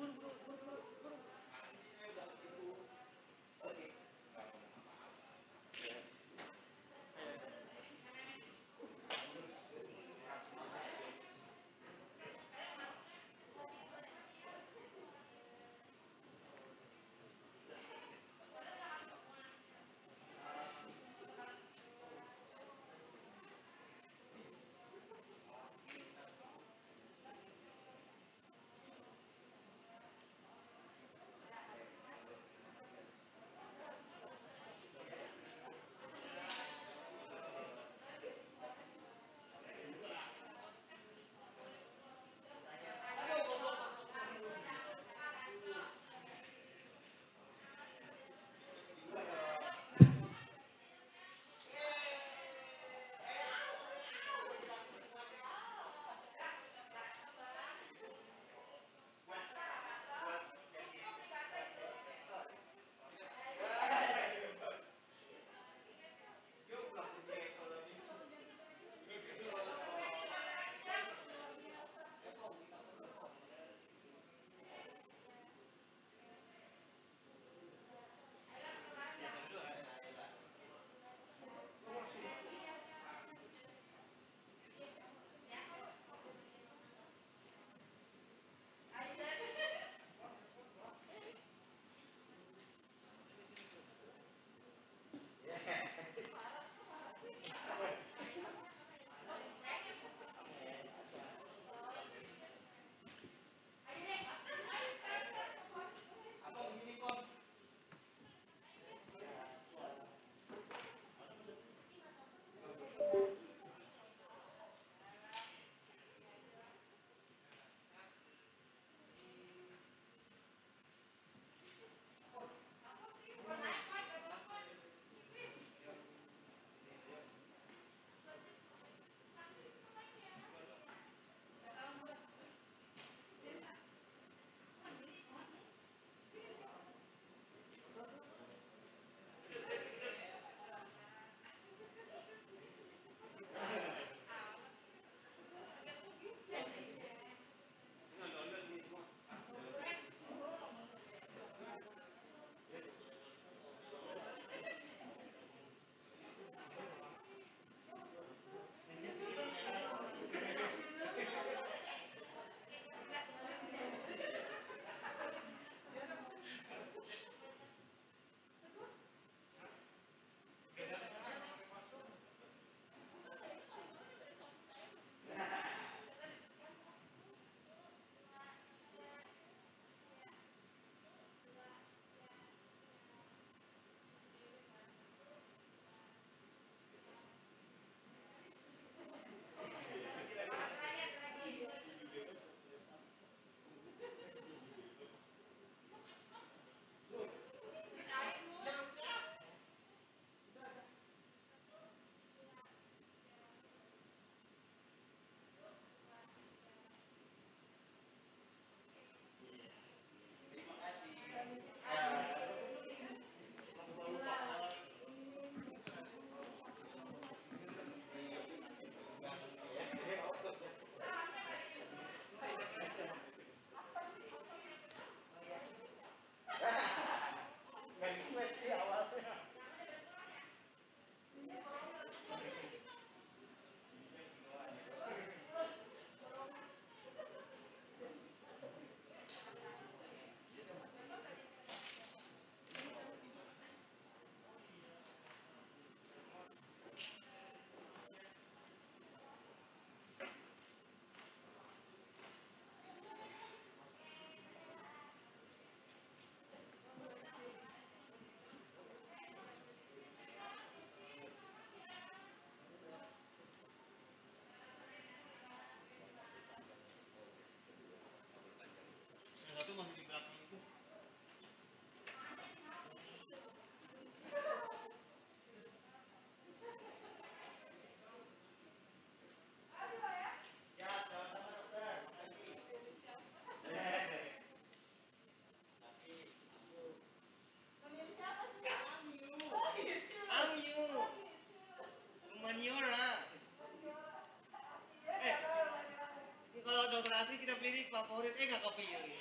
kolaborasi kita pilih favorit, nggak kepilih.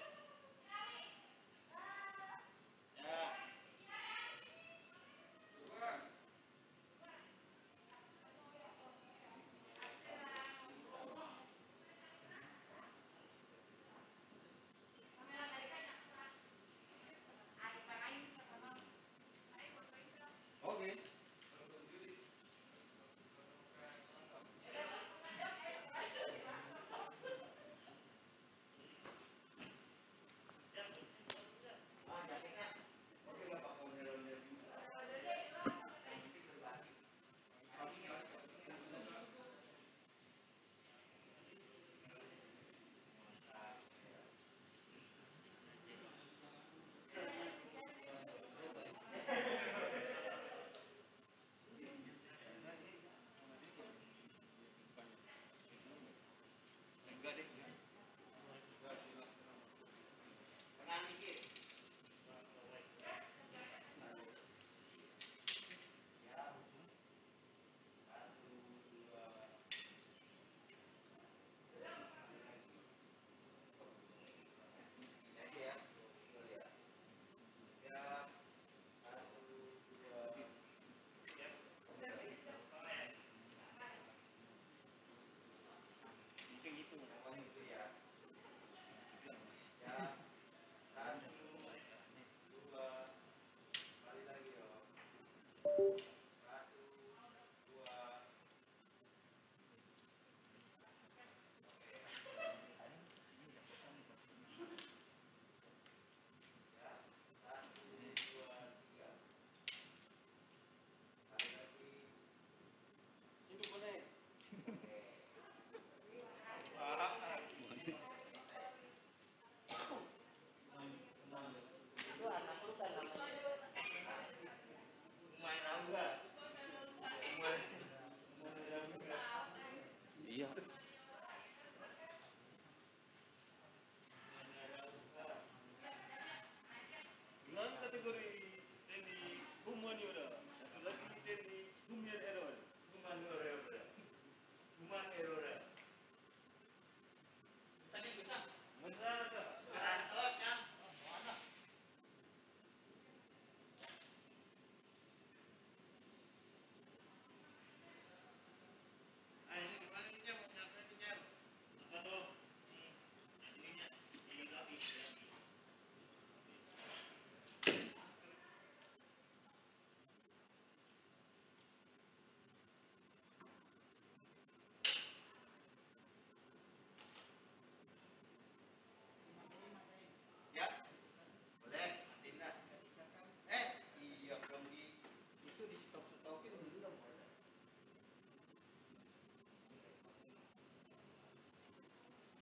Oke. Thank you.